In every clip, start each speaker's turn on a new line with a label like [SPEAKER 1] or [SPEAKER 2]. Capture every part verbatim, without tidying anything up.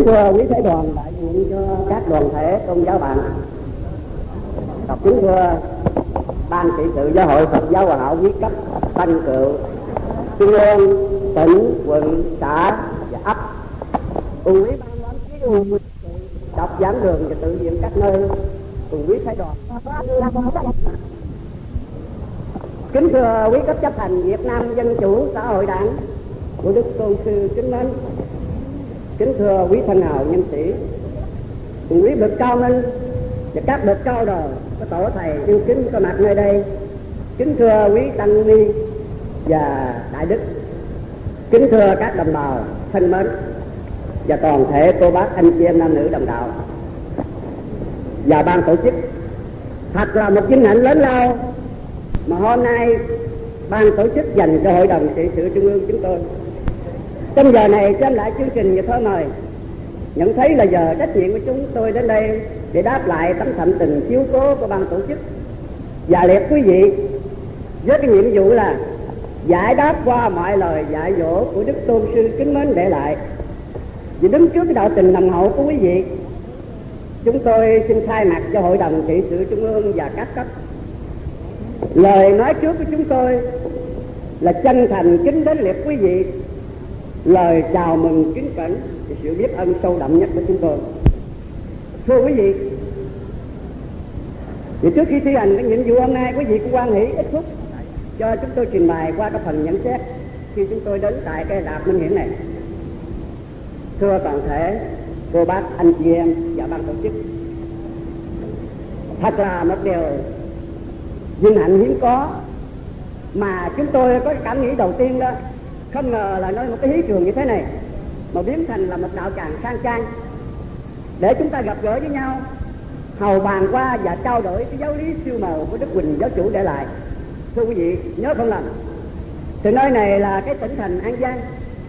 [SPEAKER 1] thưa quý phái đoàn đại diện cho các đoàn thể tôn giáo bạn, kính thưa ban trị sự giáo hội Phật giáo Hòa Hảo quý cấp Thanh Cựu, trung ương, tỉnh, quận, xã và ấp, cùng quý ban quản lý đọc giảng đường và tự viện các nơi, cùng quý phái đoàn. Kính thưa quý cấp chấp hành Việt Nam Dân Chủ Xã Hội Đảng của Đức Tôn Sư kính mến, kính thưa quý thân hào nhân sĩ, cùng quý bậc cao minh và các bậc cao đời có tổ thầy yêu kính có mặt nơi đây, kính thưa quý tăng ni và đại đức, kính thưa các đồng bào thân mến và toàn thể cô bác anh chị em nam nữ đồng đạo và ban tổ chức. Thật là một vinh hạnh lớn lao mà hôm nay ban tổ chức dành cho hội đồng trị sự trung ương chúng tôi trong giờ này xem lại chương trình và thơ mời, nhận thấy là giờ trách nhiệm của chúng tôi đến đây để đáp lại tấm thầm tình chiếu cố của ban tổ chức và liệt quý vị với cái nhiệm vụ là giải đáp qua mọi lời dạy dỗ của Đức Tôn Sư kính mến để lại. Vì đứng trước cái đạo tình nồng hậu của quý vị, chúng tôi xin thay mặt cho hội đồng trị sự trung ương và các cấp, lời nói trước của chúng tôi là chân thành kính đến liệt quý vị, lời chào mừng kính cẩn và sự biết ơn sâu đậm nhất của chúng tôi. Thưa quý vị, thì trước khi thi hành cái nhiệm vụ hôm nay, quý vị cũng quan hỷ ít phút cho chúng tôi trình bày qua cái phần nhận xét khi chúng tôi đến tại cái đạp minh hiển này. Thưa toàn thể cô bác anh chị em và ban tổ chức, thật là một điều vinh hạnh hiếm có mà chúng tôi có cái cảm nghĩ đầu tiên đó, không ngờ là nơi một cái hí trường như thế này mà biến thành là một đạo tràng khang trang để chúng ta gặp gỡ với nhau, hầu bàn qua và trao đổi cái giáo lý siêu màu của Đức Huỳnh giáo chủ để lại. Thưa quý vị, nhớ không lầm, thì nơi này là cái tỉnh thành An Giang,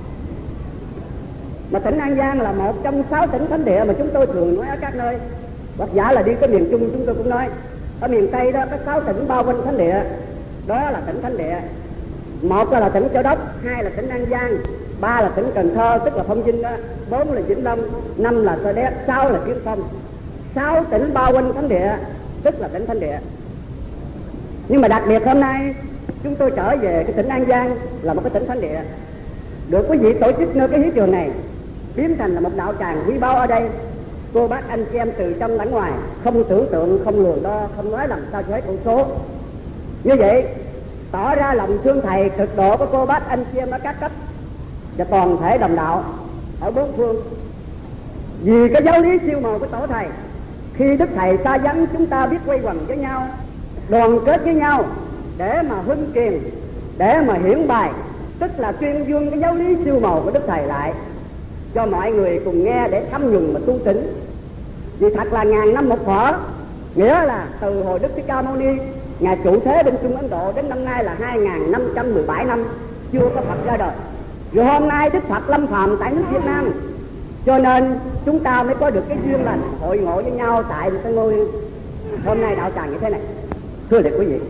[SPEAKER 1] mà tỉnh An Giang là một trong sáu tỉnh thánh địa mà chúng tôi thường nói ở các nơi, hoặc giả là đi tới miền Trung chúng tôi cũng nói. Ở miền Tây đó có sáu tỉnh bao quanh thánh địa, đó là tỉnh thánh địa. Một là tỉnh Châu Đốc, hai là tỉnh An Giang, ba là tỉnh Cần Thơ tức là Phong Vinh đó, bốn là Vĩnh Long, năm là Sa Đéc, sáu là Kiến Phong. Sáu tỉnh bao quanh thánh địa tức là tỉnh thánh địa. Nhưng mà đặc biệt hôm nay chúng tôi trở về cái tỉnh An Giang là một cái tỉnh thánh địa, được quý vị tổ chức nơi cái hí trường này biến thành là một đạo tràng quý báu ở đây. Cô bác anh chị em từ trong lẫn ngoài không tưởng tượng, không lường đo, không nói làm sao cho hết con số. Như vậy tỏ ra lòng thương thầy cực độ của cô bác anh chị em ở các cấp và toàn thể đồng đạo ở bốn phương. Vì cái giáo lý siêu màu của tổ thầy, khi Đức Thầy xa vắng, chúng ta biết quay quần với nhau, đoàn kết với nhau để mà huân truyền, để mà hiển bài, tức là tuyên dương cái giáo lý siêu màu của Đức Thầy lại cho mọi người cùng nghe để thăm nhuần mà tu tỉnh. Vì thật là ngàn năm một thuở, nghĩa là từ hồi Đức Thích Ca Mâu Ni ngài trụ thế bên Trung Ấn Độ đến năm nay là hai nghìn năm trăm mười bảy năm chưa có Phật ra đời. Rồi hôm nay Đức Phật lâm phàm tại nước Việt Nam, cho nên chúng ta mới có được cái duyên lành hội ngộ với nhau tại một cái ngôi hôm nay đạo tràng như thế này. Thưa liệt quý vị,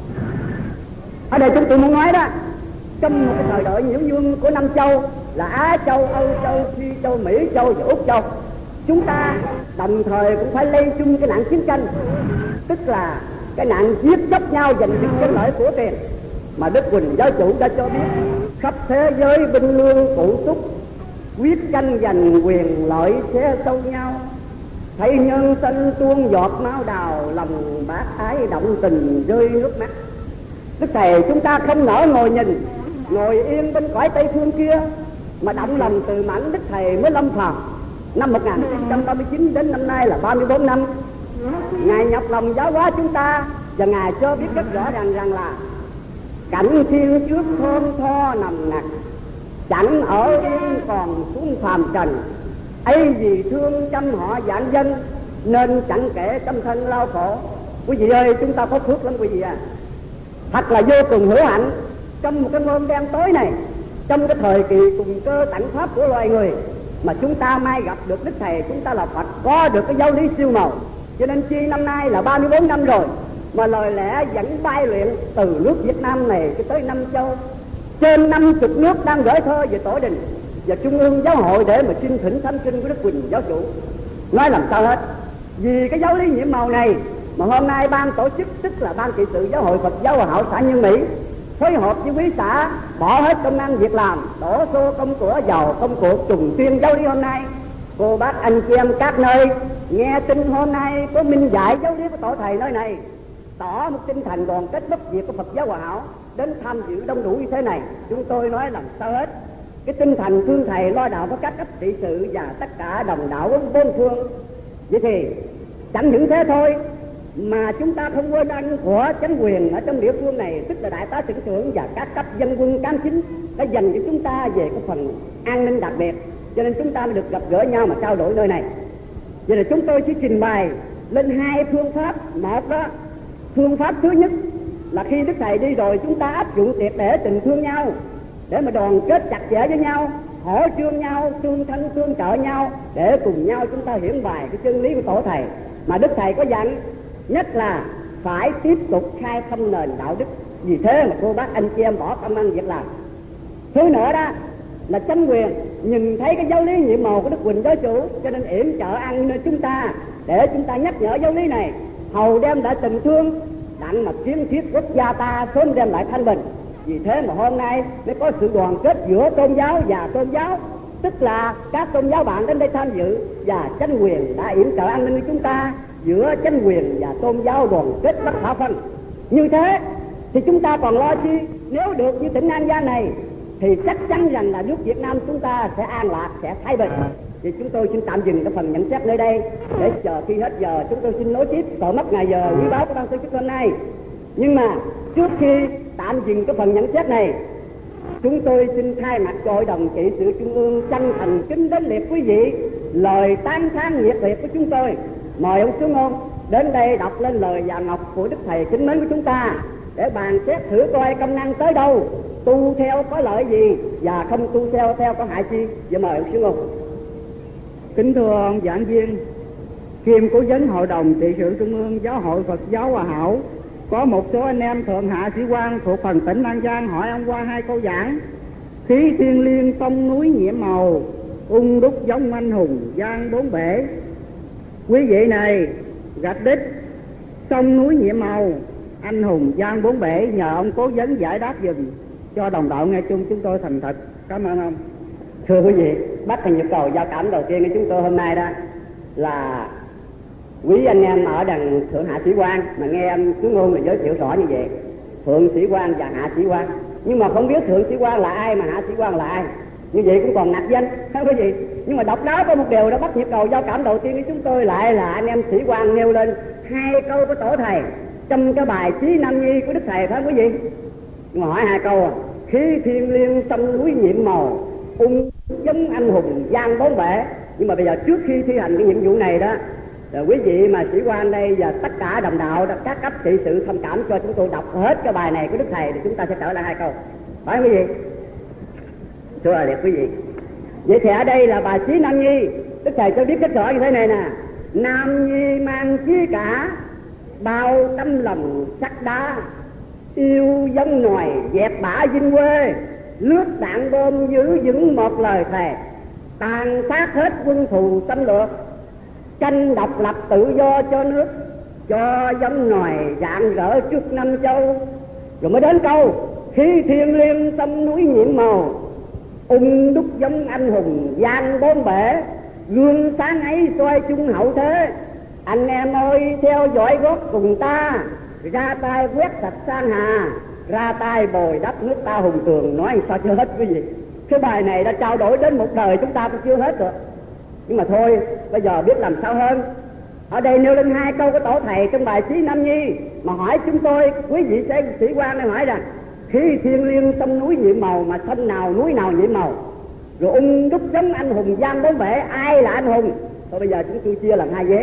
[SPEAKER 1] ở đây chúng tôi muốn nói đó, trong một cái thời đại nhiễu dương của năm châu là Á Châu, Âu Châu, Phi Châu, Mỹ Châu và Úc Châu, chúng ta đồng thời cũng phải lây chung cái nạn chiến tranh, tức là cái nạn giết chóc nhau giành giật cái lợi của tiền mà Đức Huỳnh giáo chủ đã cho biết khắp thế giới binh lương cụ túc, quyết tranh giành quyền lợi xe sâu nhau, thấy nhân sinh tuôn giọt máu đào, lòng bác ái động tình rơi nước mắt. Đức Thầy chúng ta không nỡ ngồi nhìn, ngồi yên bên cõi Tây phương kia, mà động lòng từ mãnh Đức Thầy mới lâm phàm năm một nghìn chín trăm ba mươi chín đến năm nay là ba mươi bốn năm. Ngài nhọc lòng giáo hóa chúng ta và Ngài cho biết rất rõ ràng rằng là cảnh thiên trước thôn tho nằm nặc, chẳng ở yên còn xuống phàm trần, ấy vì thương chăm họ vạn dân nên chẳng kể tâm thân lao khổ. Quý vị ơi, chúng ta có phước lắm quý vị à, thật là vô cùng hữu hạnh trong một cái hôm đen tối này, trong cái thời kỳ cùng cơ tận pháp của loài người mà chúng ta mai gặp được Đức Thầy, chúng ta là Phật, có được cái giáo lý siêu màu. Cho nên chi năm nay là ba mươi bốn năm rồi mà lời lẽ vẫn bay luyện từ nước Việt Nam này cho tới năm châu, trên năm chục nước đang gửi thơ về tổ đình và trung ương giáo hội để mà xin thỉnh thánh kinh của Đức Quỳnh giáo chủ. Nói làm sao hết, vì cái giáo lý nhiệm màu này mà hôm nay ban tổ chức, tức là ban trị sự giáo hội Phật giáo Hòa Hảo xã Nhân Mỹ, phối hợp với quý xã bỏ hết công ăn việc làm, đổ xô công của vào công cuộc trùng tuyên giáo lý hôm nay. Cô bác anh chị em các nơi nghe tin hôm nay có minh giải giáo lý của tổ thầy nơi này, tỏ một tinh thần đoàn kết bất diệt của Phật giáo Hòa Hảo đến tham dự đông đủ như thế này, chúng tôi nói làm sao hết. Cái tinh thần thương thầy lo đạo với các cấp trị sự và tất cả đồng đạo bốn phương. Vậy thì chẳng những thế thôi mà chúng ta không quên ân của chính quyền ở trong địa phương này, tức là đại tá trưởng trưởng và các cấp dân quân cán chính đã dành cho chúng ta về cái phần an ninh đặc biệt, cho nên chúng ta mới được gặp gỡ nhau mà trao đổi nơi này. Vậy là chúng tôi chỉ trình bày lên hai phương pháp. Một đó, phương pháp thứ nhất là khi Đức Thầy đi rồi chúng ta áp dụng triệt để tình thương nhau để mà đoàn kết chặt chẽ với nhau, hỗ trương nhau, tương thân tương trợ nhau để cùng nhau chúng ta hiển bài cái chân lý của tổ thầy mà Đức Thầy có dặn, nhất là phải tiếp tục khai thông nền đạo đức. Vì thế mà cô bác anh chị em bỏ công ăn việc làm. Thứ nữa đó là chính quyền nhìn thấy cái giáo lý nhiệm màu của Đức Quỳnh giáo chủ, cho nên yểm trợ ăn nơi chúng ta để chúng ta nhắc nhở giáo lý này, hầu đem lại tình thương đặng mà kiến thiết quốc gia ta sớm đem lại thanh bình. Vì thế mà hôm nay mới có sự đoàn kết giữa tôn giáo và tôn giáo, tức là các tôn giáo bạn đến đây tham dự và chính quyền đã yểm trợ an ninh của chúng ta, giữa chính quyền và tôn giáo đoàn kết bất khả phân. Như thế thì chúng ta còn lo chi, nếu được như tỉnh An Giang này thì chắc chắn rằng là nước Việt Nam chúng ta sẽ an lạc, sẽ thái bình. Thì chúng tôi xin tạm dừng cái phần nhận xét nơi đây để chờ khi hết giờ chúng tôi xin nối tiếp, còn mất ngày giờ quý báo của ban tổ chức hôm nay. Nhưng mà trước khi tạm dừng cái phần nhận xét này, chúng tôi xin thay mặt cho Hội đồng trị sự Trung ương chân thành kính đến liệt quý vị lời tán thán nhiệt liệt của chúng tôi. Mời ông Sứ Ngôn đến đây đọc lên lời dạ ngọc của Đức Thầy kính mến của chúng ta để bàn xét thử coi công năng tới đâu, tu theo có lợi gì và không tu theo theo có hại chi. Giờ mời ông Sứ Ngôn.
[SPEAKER 2] Kính thưa ông giảng viên, kiêm cố vấn Hội đồng trị sự Trung ương Giáo hội Phật giáo Hòa Hảo, có một số anh em thượng hạ sĩ quan thuộc phần tỉnh An Giang hỏi ông qua hai câu giảng. Khí thiên liêng sông núi nhiệm màu, ung đúc giống anh hùng giang bốn bể. Quý vị này gạch đích sông núi nhiệm màu, anh hùng giang bốn bể, nhờ ông cố vấn giải đáp dùm cho đồng đạo nghe chung, chúng tôi thành thật cảm ơn ông.
[SPEAKER 1] Thưa quý vị, bác thành nhu cầu giao cảm đầu tiên của chúng tôi hôm nay đó là quý anh em ở đằng thượng hạ sĩ quan mà nghe em Sứ Ngôn là giới thiệu rõ như vậy, thượng sĩ quan và hạ sĩ quan, nhưng mà không biết thượng sĩ quan là ai mà hạ sĩ quan là ai, như vậy cũng còn nặc danh, không có gì. Nhưng mà độc đáo có một điều đó, bắt nhịp cầu giao cảm đầu tiên của chúng tôi lại là anh em sĩ quan nêu lên hai câu của tổ thầy trong cái bài Chí Nam Nhi của Đức Thầy, phải không quý vị? Nhưng mà hỏi hai câu à, khí thiên liêng sông núi nhiệm màu, ung giống anh hùng giang bốn bể. Nhưng mà bây giờ trước khi thi hành cái nhiệm vụ này đó, rồi quý vị mà sĩ quan đây và tất cả đồng đạo các cấp trị sự thông cảm cho chúng tôi đọc hết cái bài này của Đức Thầy thì chúng ta sẽ trở lại hai câu, phải không quý vị? Thưa là đẹp quý vị. Vậy thì ở đây là bài Chí Nam Nhi, Đức Thầy cho biết kết rõ như thế này nè: Nam Nhi mang chí cả, bao tấm lòng sắt đá, yêu giống nòi dẹp bả vinh quê, lướt đạn bom giữ vững một lời thề, tàn sát hết quân thù xâm lược, tranh độc lập tự do cho nước, cho giống nòi rạng rỡ trước năm châu. Rồi mới đến câu khí thiên liêng sông núi nhiệm màu, ung đúc giống anh hùng giang bốn bể, gương sáng ấy soi chung hậu thế. Anh em ơi theo dõi gót cùng ta, ra tay quét sạch sang hà, ra tay bồi đắp nước ta hùng cường. Nói sao chưa hết quý vị, cái bài này đã trao đổi đến một đời chúng ta cũng chưa hết được. Nhưng mà thôi, bây giờ biết làm sao hơn. Ở đây nêu lên hai câu của tổ thầy trong bài Chí Nam Nhi mà hỏi chúng tôi, quý vị sẽ sĩ quan này hỏi rằng khí thiên liêng sông núi nhiệm màu, mà sông nào núi nào nhiệm màu, rồi ung đúc giống anh hùng giang bốn bể, ai là anh hùng? Thôi bây giờ chúng tôi chia làm hai vế.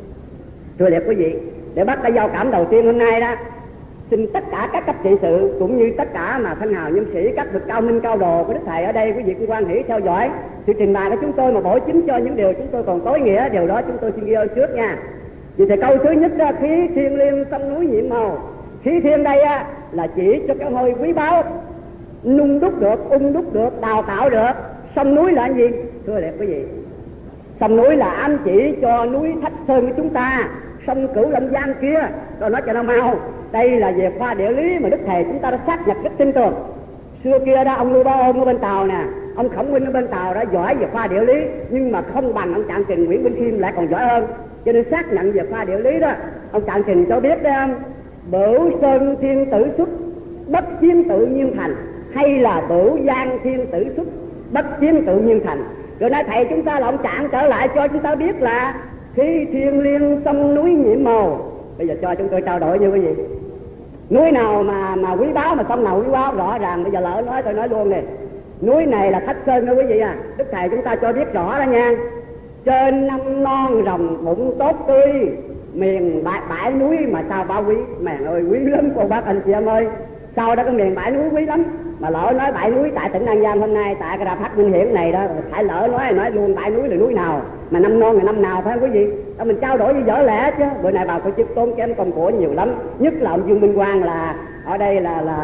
[SPEAKER 1] Thưa đẹp quý vị, để bắt cái giao cảm đầu tiên hôm nay đó, xin tất cả các cấp trị sự cũng như tất cả mà thân hào nhân sĩ, các bậc cao minh cao đồ của Đức Thầy ở đây, quý vị cũng quan hỷ theo dõi sự trình bày của chúng tôi mà bổ chính cho những điều chúng tôi còn tối nghĩa, điều đó chúng tôi xin ghi ơn trước nha. Vì thì câu thứ nhất đó, khí thiên liêng sông núi nhiệm màu, khí thiên đây á, là chỉ cho cái hồi quý báu nung đúc được, ung đúc được, đào tạo được, Sông núi là gì thưa đẹp quý vị? Sông núi là ám chỉ cho núi Thất Sơn của chúng ta, sông Cửu Long Giang kia. Rồi nói cho nó mau, đây là về khoa địa lý mà đức thầy chúng ta đã xác nhập rất tin tưởng. Xưa kia đó ông Lưu Bá Ôn ở bên Tàu nè, ông Khổng Minh ở bên Tàu đã giỏi về khoa địa lý, nhưng mà không bằng ông Trạng Trình Nguyễn Bỉnh Khiêm lại còn giỏi hơn. Cho nên xác nhận về khoa địa lý đó, ông Trạng Trình cho biết đấy không, Bửu Sơn thiên tử xuất, bất chiếm tự nhiên thành, hay là Bửu Giang thiên tử xuất, bất chiếm tự nhiên thành. Rồi nói thầy chúng ta là ông Trạng trở lại cho chúng ta biết là khi thiên liêng sông núi nhiệm màu. Bây giờ cho chúng tôi trao đổi như cái gì? Núi nào mà mà quý báu, mà sông nào quý báu, rõ ràng. Bây giờ lỡ nói tôi nói luôn nè, núi này là Thất Sơn đó quý vị à. Đức thầy chúng ta cho biết rõ đó nha. Trên năm non rồng phụng tốt tươi, miền bãi, bãi núi mà sao bao quý. Mẹ ơi quý lắm cô bác anh chị em ơi. Sau đó cái miền bãi núi quý lắm. Mà lỡ nói bãi núi tại tỉnh An Giang hôm nay, tại cái đạp hát Minh Hiển này đó, phải lỡ nói nói luôn bãi núi là núi nào, mà năm non là năm nào, phải không quý vị? Đó mình trao đổi với võ lẽ chứ. Bữa nay vào tổ chức tốn kém công của nhiều lắm, nhất là ông Dương Minh Quang là ở đây là là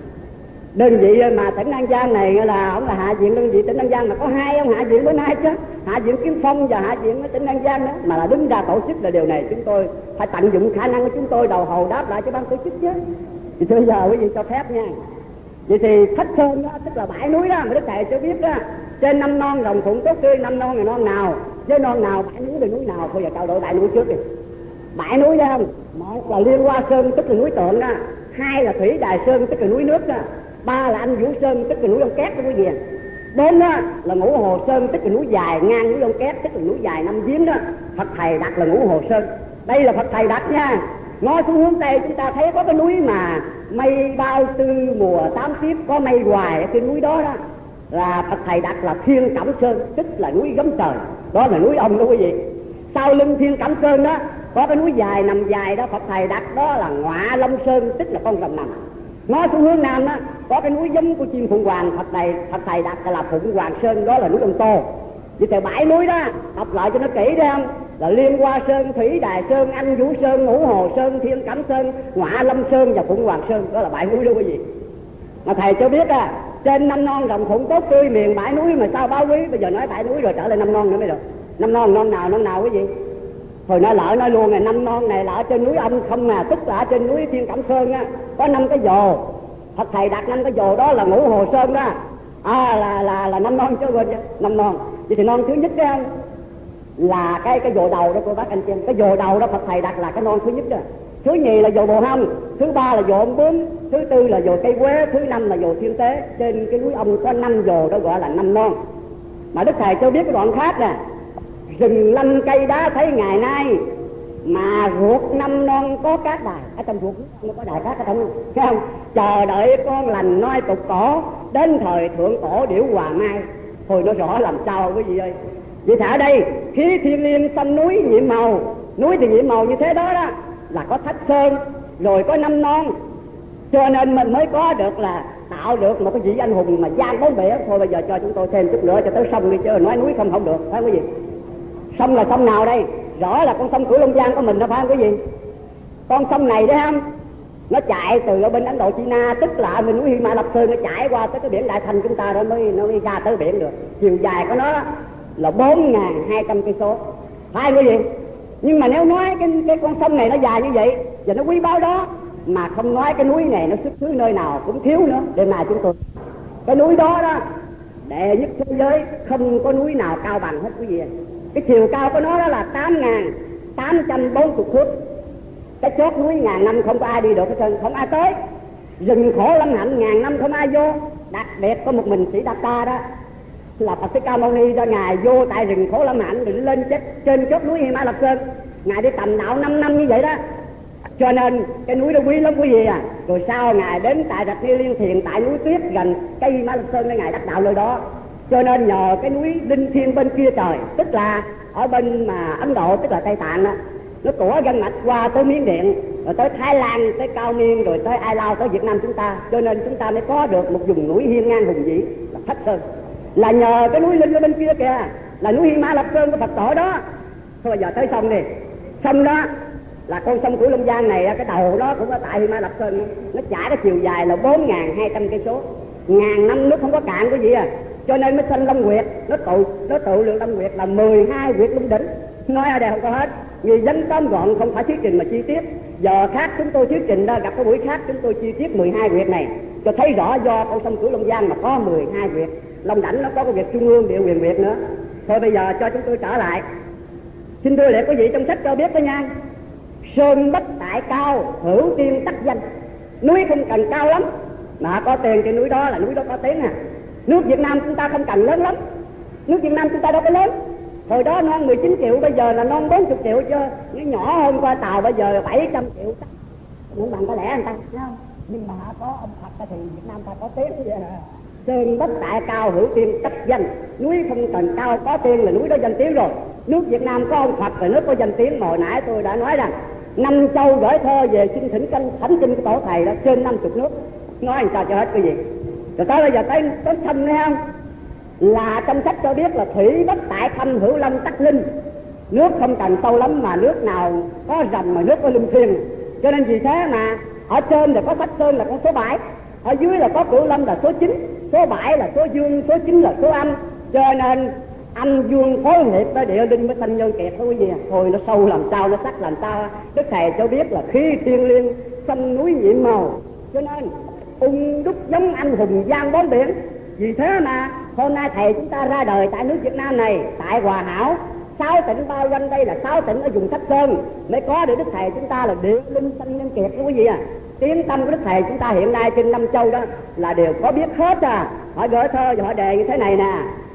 [SPEAKER 1] đơn vị mà tỉnh An Giang này là ông là hạ viện đơn vị tỉnh An Giang, mà có hai ông hạ viện bữa nay chứ, hạ viện Kiếm Phong và hạ viện ở tỉnh An Giang đó, mà là đứng ra tổ chức là điều này chúng tôi phải tận dụng khả năng của chúng tôi đầu hầu đáp lại cho ban tổ chức chứ. Thì bây giờ quý vị cho phép nha. Vậy thì Thất Sơn đó tức là bãi núi đó mà đức thầy cho biết đó. Trên năm non rồng phụng tốt tươi, năm non là non nào, với non nào bãi núi là núi nào? Thôi giờ trao đổi bãi núi trước đi. Bãi núi đó không? Một là Liên Hoa Sơn tức là núi Tượng đó, hai là Thủy Đài Sơn tức là núi nước đó, ba là Anh Vũ Sơn tức là núi Đông Két đó quý vị. Bốn đó là Ngũ Hồ Sơn tức là núi dài ngang núi Đông Két tức là núi dài năm giếng đó. Phật thầy đặt là Ngũ Hồ Sơn. Đây là Phật thầy đặt nha. Ngó xuống hướng Tây chúng ta thấy có cái núi mà mây bao tư mùa tám kiếp có mây hoài ở trên núi đó đó, là Phật thầy đặt là Thiên Cẩm Sơn, tức là núi gấm trời. Đó là núi ông đó quý vị. Sau lưng Thiên Cẩm Sơn đó có cái núi dài nằm dài đó, Phật thầy đặt đó là Ngọa Long Sơn, tức là con rồng nằm. Ngó xuống hướng Nam đó có cái núi giống của chim Phụng Hoàng, Phật thầy Phật thầy đặt là Phụng Hoàng Sơn, đó là núi Ông Tô. Vậy thì bãi núi đó đọc lại cho nó kỹ đi không? Là Liên Hoa Sơn, Thủy Đài Sơn, Anh Vũ Sơn, Ngũ Hồ Sơn, Thiên Cẩm Sơn, Ngọa Lâm Sơn và Phụng Hoàng Sơn, đó là bãi núi đó quý vị. Mà thầy cho biết à, trên năm non rồng phụng tốt tươi, miền bãi núi mà sao báo quý. Bây giờ nói bãi núi rồi trở lại năm non nữa mới được. Năm non non nào non nào quý vị? Hồi nói lỡ nói luôn này, năm non này là ở trên núi ông không à, tức là ở trên núi Thiên Cẩm Sơn á, có năm cái vồ. Phật thầy đặt năm cái vồ đó là Ngũ Hồ Sơn đó. À là là là năm non chứ quên chứ, năm non. Vậy thì non thứ nhất đó là cái cái vồ đầu đó cô bác anh chị em, cái vồ đầu đó Phật thầy đặt là cái non thứ nhất đó. Thứ nhì là vồ bồ hông, thứ ba là vồ ông bướm, thứ tư là vồ cây quế, thứ năm là vồ thiên tế. Trên cái núi ông có năm vồ đó gọi là năm non. Mà đức thầy cho biết cái đoạn khác nè, rừng lanh cây đá thấy ngày nay, mà ruột năm non có cát đài. Ở trong ruột nó có đài cát ở trong, thấy không? Chờ đợi con lành nói tục cổ, đến thời thượng cổ điểu hòa mai. Thôi nó rõ làm sao quý vị ơi. Vì thế ở đây khí thiên liêng sông núi nhiệm màu, núi thì nhiệm màu như thế đó đó, là có Thất Sơn rồi có năm non, cho nên mình mới có được là tạo được một cái vị anh hùng mà giang bốn bể. Thôi bây giờ cho chúng tôi thêm chút nữa cho tới sông đi chứ nói núi không không được, phải không quý vị? Sông là sông nào đây? Rõ là con sông Cửu Long Giang của mình đó, phải không quý vị? Con sông này đấy không, nó chạy từ ở bên Ấn Độ China, tức là bên núi Hy Ma Lập Sơn, nó chạy qua tới cái biển Đại Thành chúng ta đó mới nó mới ra tới biển được. Chiều dài của nó là bốn nghìn hai trăm cây số, phải không quý vị? Nhưng mà nếu nói cái cái con sông này nó dài như vậy và nó quý báu đó, mà không nói cái núi này nó xuất xứ nơi nào cũng thiếu nữa. Đêm nay chúng tôi cái núi đó đó đệ nhất thế giới, không có núi nào cao bằng hết quý vị. Cái chiều cao của nó đó là tám nghìn tám trăm bốn mươi thước. Cái chót núi ngàn năm không có ai đi được hết trơn, không ai tới. Rừng Khổ Lâm Hạnh ngàn năm không ai vô, đặc biệt có một mình Sĩ Đạt Ta đó là Phật Thích Ca Mâu Ni cho ngài vô tại rừng Khổ Lâm Hạnh để lên chết trên chót núi Hy Ma Lập Sơn. Ngài đi tầm đạo năm năm như vậy đó, cho nên cái núi đó quý lắm quý vị à. Rồi sau ngài đến tại Rạch Ni Liên Thiền tại núi Tuyết gần cây Hy Ma Lập Sơn để ngài đắc đạo nơi đó. Cho nên nhờ cái núi Đinh Thiên bên kia trời, tức là ở bên mà Ấn Độ, tức là Tây Tạng đó, nó tủa gân mạch qua tới Miến Điện, rồi tới Thái Lan, tới Cao Miên, rồi tới Ai Lao, tới Việt Nam chúng ta. Cho nên chúng ta mới có được một vùng núi hiên ngang hùng vĩ là Thất Sơn, là nhờ cái núi Linh ở bên kia kìa, là núi Hy Ma Lập Sơn của Phật tổ đó. Thôi giờ tới sông đi. Sông đó là con sông Cửu Long Giang này, cái đầu đó cũng ở tại Hy Ma Lập Sơn, nó trải cái chiều dài là bốn nghìn hai trăm cây số, ngàn năm nước không có cạn cái gì à. cho nên mới sanh Long Nguyệt. Nó tụ nó tụ lượng Long Nguyệt là mười hai huyệt lung đỉnh, nói ở đây không có hết. Người dân tóm gọn không phải thuyết trình mà chi tiết. Giờ khác chúng tôi thuyết trình đó, gặp cái buổi khác chúng tôi chi tiết mười hai huyệt này cho thấy rõ do con sông Cửu Long Giang mà có mười hai huyệt. Long Đảnh nó có cái huyệt trung ương địa huyền huyệt nữa. Thôi bây giờ cho chúng tôi trở lại. Xin thưa lại quý vị, trong sách cho biết đó nha, sơn bất tại cao, hữu tiên tắc danh. Núi không cần cao lắm mà có tiền trên núi đó là núi đó có tiếng à. Nước Việt Nam chúng ta không cần lớn lắm, nước Việt Nam chúng ta đâu có lớn. Hồi đó non mười chín triệu, bây giờ là non bốn mươi triệu chứ. Nó nhỏ hơn qua tàu bây giờ là bảy trăm triệu. Nhưng bằng có lẽ người ta không? Nhưng mà có ông Phật thì Việt Nam ta có tiếng vậy à. Sơn bất tại cao, hữu tiên tắc danh. Núi không cần cao, có tiên là núi đó danh tiếng rồi. Nước Việt Nam có ông Phật là nước có danh tiếng. Hồi nãy tôi đã nói rằng năm châu gửi thơ về xin thỉnh kinh thánh kinh của tổ thầy đó trên năm chục nước. Nói làm sao cho hết cái gì. Rồi tới bây giờ tới tới sông nghe không? Là trong sách cho biết là thủy bất tại thâm, hữu long tắc linh. Nước không cần sâu lắm mà nước nào có rầm mà nước có luân phiên. Cho nên vì thế mà ở trên là có Phách Sơn là con số bảy, ở dưới là có Cửu Long là số chín, số bảy là số dương, số chín là số âm. Cho nên âm dương phối hợp với địa linh với thanh nhân kiệt thôi gì à. Thôi nó sâu làm sao, nó sắc làm sao. Đức thầy cho biết là khí thiên liêng, xanh núi nhiệm màu. Cho nên ung đúc giống anh hùng giang bốn biển. Vì thế mà hôm nay thầy chúng ta ra đời tại nước Việt Nam này, tại Hòa Hảo. Sáu tỉnh bao quanh đây là sáu tỉnh ở vùng Thất Sơn mới có được Đức thầy chúng ta là địa linh xanh nhân kiệt đó quý vị à. Tiếng tâm của Đức thầy chúng ta hiện nay trên năm châu đó là đều có biết hết à. Họ gửi thơ và họ đề như thế này nè: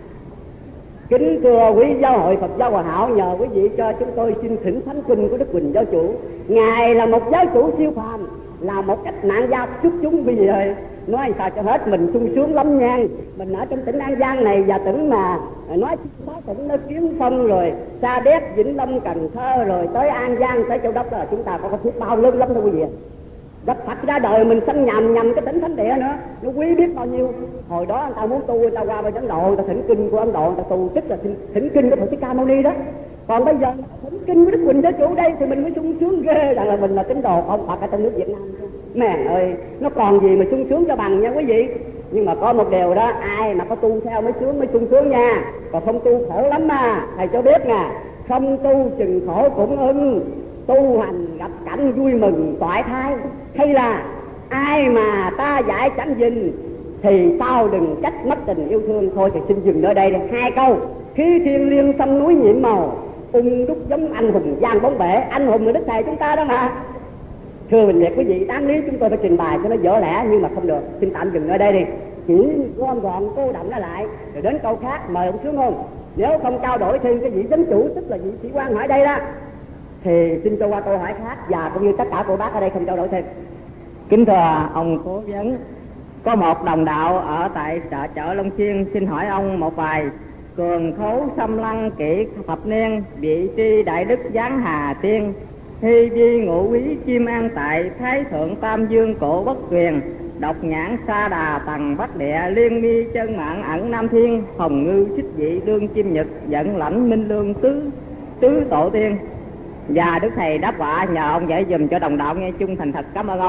[SPEAKER 1] kính thưa quý giáo hội Phật giáo Hòa Hảo, nhờ quý vị cho chúng tôi xin thỉnh thánh kinh của Đức Quỳnh giáo chủ. Ngài là một giáo chủ siêu phàm, là một cách mạng gia xuất chúng quý vị ơi. Nói sao cho hết, mình sung sướng lắm nha. Mình ở trong tỉnh An Giang này và tỉnh mà nói sáu tỉnh nó Kiến Phong rồi Sa Đéc, Vĩnh Long, Cần Thơ rồi tới An Giang, tới Châu Đốc là chúng ta có cái phước bao lớn lắm đâu quý vị. Gặp Phật ra đời mình sanh nhầm nhầm cái tỉnh thánh địa nữa, nó quý biết bao nhiêu. Hồi đó người ta muốn tu, người ta qua bên Ấn Độ, người ta thỉnh kinh của Ấn Độ, người ta tu tức là thỉnh, thỉnh kinh của Phật Thích Ca Mâu Ni đó. Còn bây giờ thỉnh kinh của Đức Quỳnh giáo chủ đây thì mình mới sung sướng ghê rằng là mình là tín đồ ông Phật ở trong nước Việt Nam. Mẹ ơi, nó còn gì mà sung sướng cho bằng nha quý vị. Nhưng mà có một điều đó, ai mà có tu theo mới sướng, mới sung sướng nha. Còn không tu khổ lắm mà, thầy cho biết nè. Không tu chừng khổ cũng ưng, tu hành gặp cảnh vui mừng toại thai. Hay là ai mà ta giải chẳng dình thì sao đừng trách mất tình yêu thương. Thôi thì xin dừng ở đây đây. Hai câu: khí thiên liêng xăm núi nhiệm màu, ung đúc giống anh hùng giang bóng bể. Anh hùng là Đức thầy chúng ta đó mà. Thưa bình liệt quý vị, đáng lý chúng tôi phải trình bày cho nó dở lẽ nhưng mà không được, xin tạm dừng ở đây đi. Chỉ gom gọn cô động nó lại rồi đến câu khác mời ông xuống không. Nếu không trao đổi thêm cái vị chánh chủ tức là vị sĩ quan hỏi đây đó thì xin cho qua câu hỏi khác, và cũng như tất cả cô bác ở đây không trao đổi thêm.
[SPEAKER 2] Kính thưa ông cố vấn, có một đồng đạo ở tại chợ chợ Long Xuyên xin hỏi ông một vài. Cường khấu xâm lăng kỷ thập niên, vị tri đại đức giáng hà tiên, thi vi ngũ quý chim an tại, thái thượng tam dương cổ bất quyền, độc nhãn sa đà tầng bắc địa, liên mi chân mạng ẩn nam thiên, hồng ngư xích vị đương chim nhật, dẫn lãnh minh lương tứ tứ tổ tiên. Và Đức thầy đáp quả nhờ ông giải dùm cho đồng đạo nghe chung thành thật, cảm ơn ông.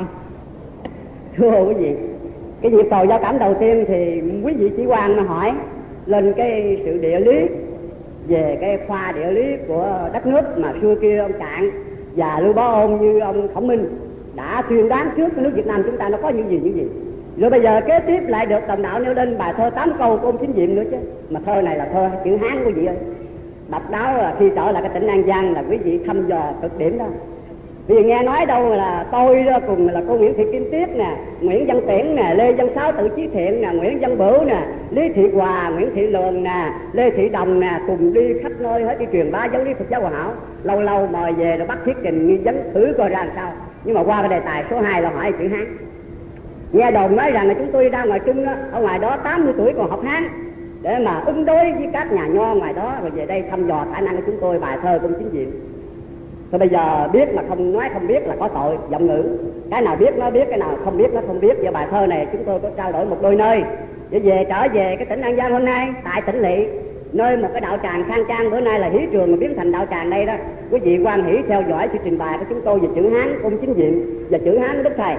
[SPEAKER 1] Thưa quý vị, cái nhịp cầu giao cảm đầu tiên thì quý vị chỉ quan mà hỏi lên cái sự địa lý, về cái khoa địa lý của đất nước mà xưa kia ông Cạn và Lưu Bá Ôn như ông Khổng Minh đã tuyên đoán trước cái nước Việt Nam chúng ta nó có những gì những gì. Rồi bây giờ kế tiếp lại được đồng đạo nêu lên bài thơ tám câu của ông Chính Diệm nữa chứ. Mà thơ này là thơ chữ Hán quý vị ơi. Đọc đó là khi trở lại cái tỉnh An Giang là quý vị thăm dò cực điểm đó. Vì nghe nói đâu là tôi đó cùng là cô Nguyễn Thị Kim Tiết nè, Nguyễn Văn Tiễn nè, Lê Văn Sáu Tự Chí Thiện nè, Nguyễn Văn Bửu nè, Lý Thị Hòa, Nguyễn Thị Lường nè, Lê Thị Đồng nè, cùng đi khắp nơi hết đi truyền bá giáo lý Phật giáo Hòa Hảo. Lâu lâu mời về rồi bắt thuyết trình nghi vấn thử coi ra làm sao. Nhưng mà qua cái đề tài số hai là hỏi chữ Hán. Nghe đồn nói rằng là chúng tôi ra ngoài Trung đó, ở ngoài đó tám mươi tuổi còn học Hán để mà ứng đối với các nhà nho ngoài đó, rồi về đây thăm dò khả năng của chúng tôi bài thơ công chính diện. Thôi bây giờ biết mà không nói không biết là có tội giọng ngữ. Cái nào biết nó biết, cái nào không biết nó không biết. Và bài thơ này chúng tôi có trao đổi một đôi nơi. Để về trở về cái tỉnh An Giang hôm nay, tại tỉnh Lỵ, nơi một cái đạo tràng khang trang bữa nay là hí trường mà biến thành đạo tràng đây đó. Quý vị quan hỷ theo dõi sự trình bày của chúng tôi về chữ Hán công chính diện và chữ Hán Đức thầy.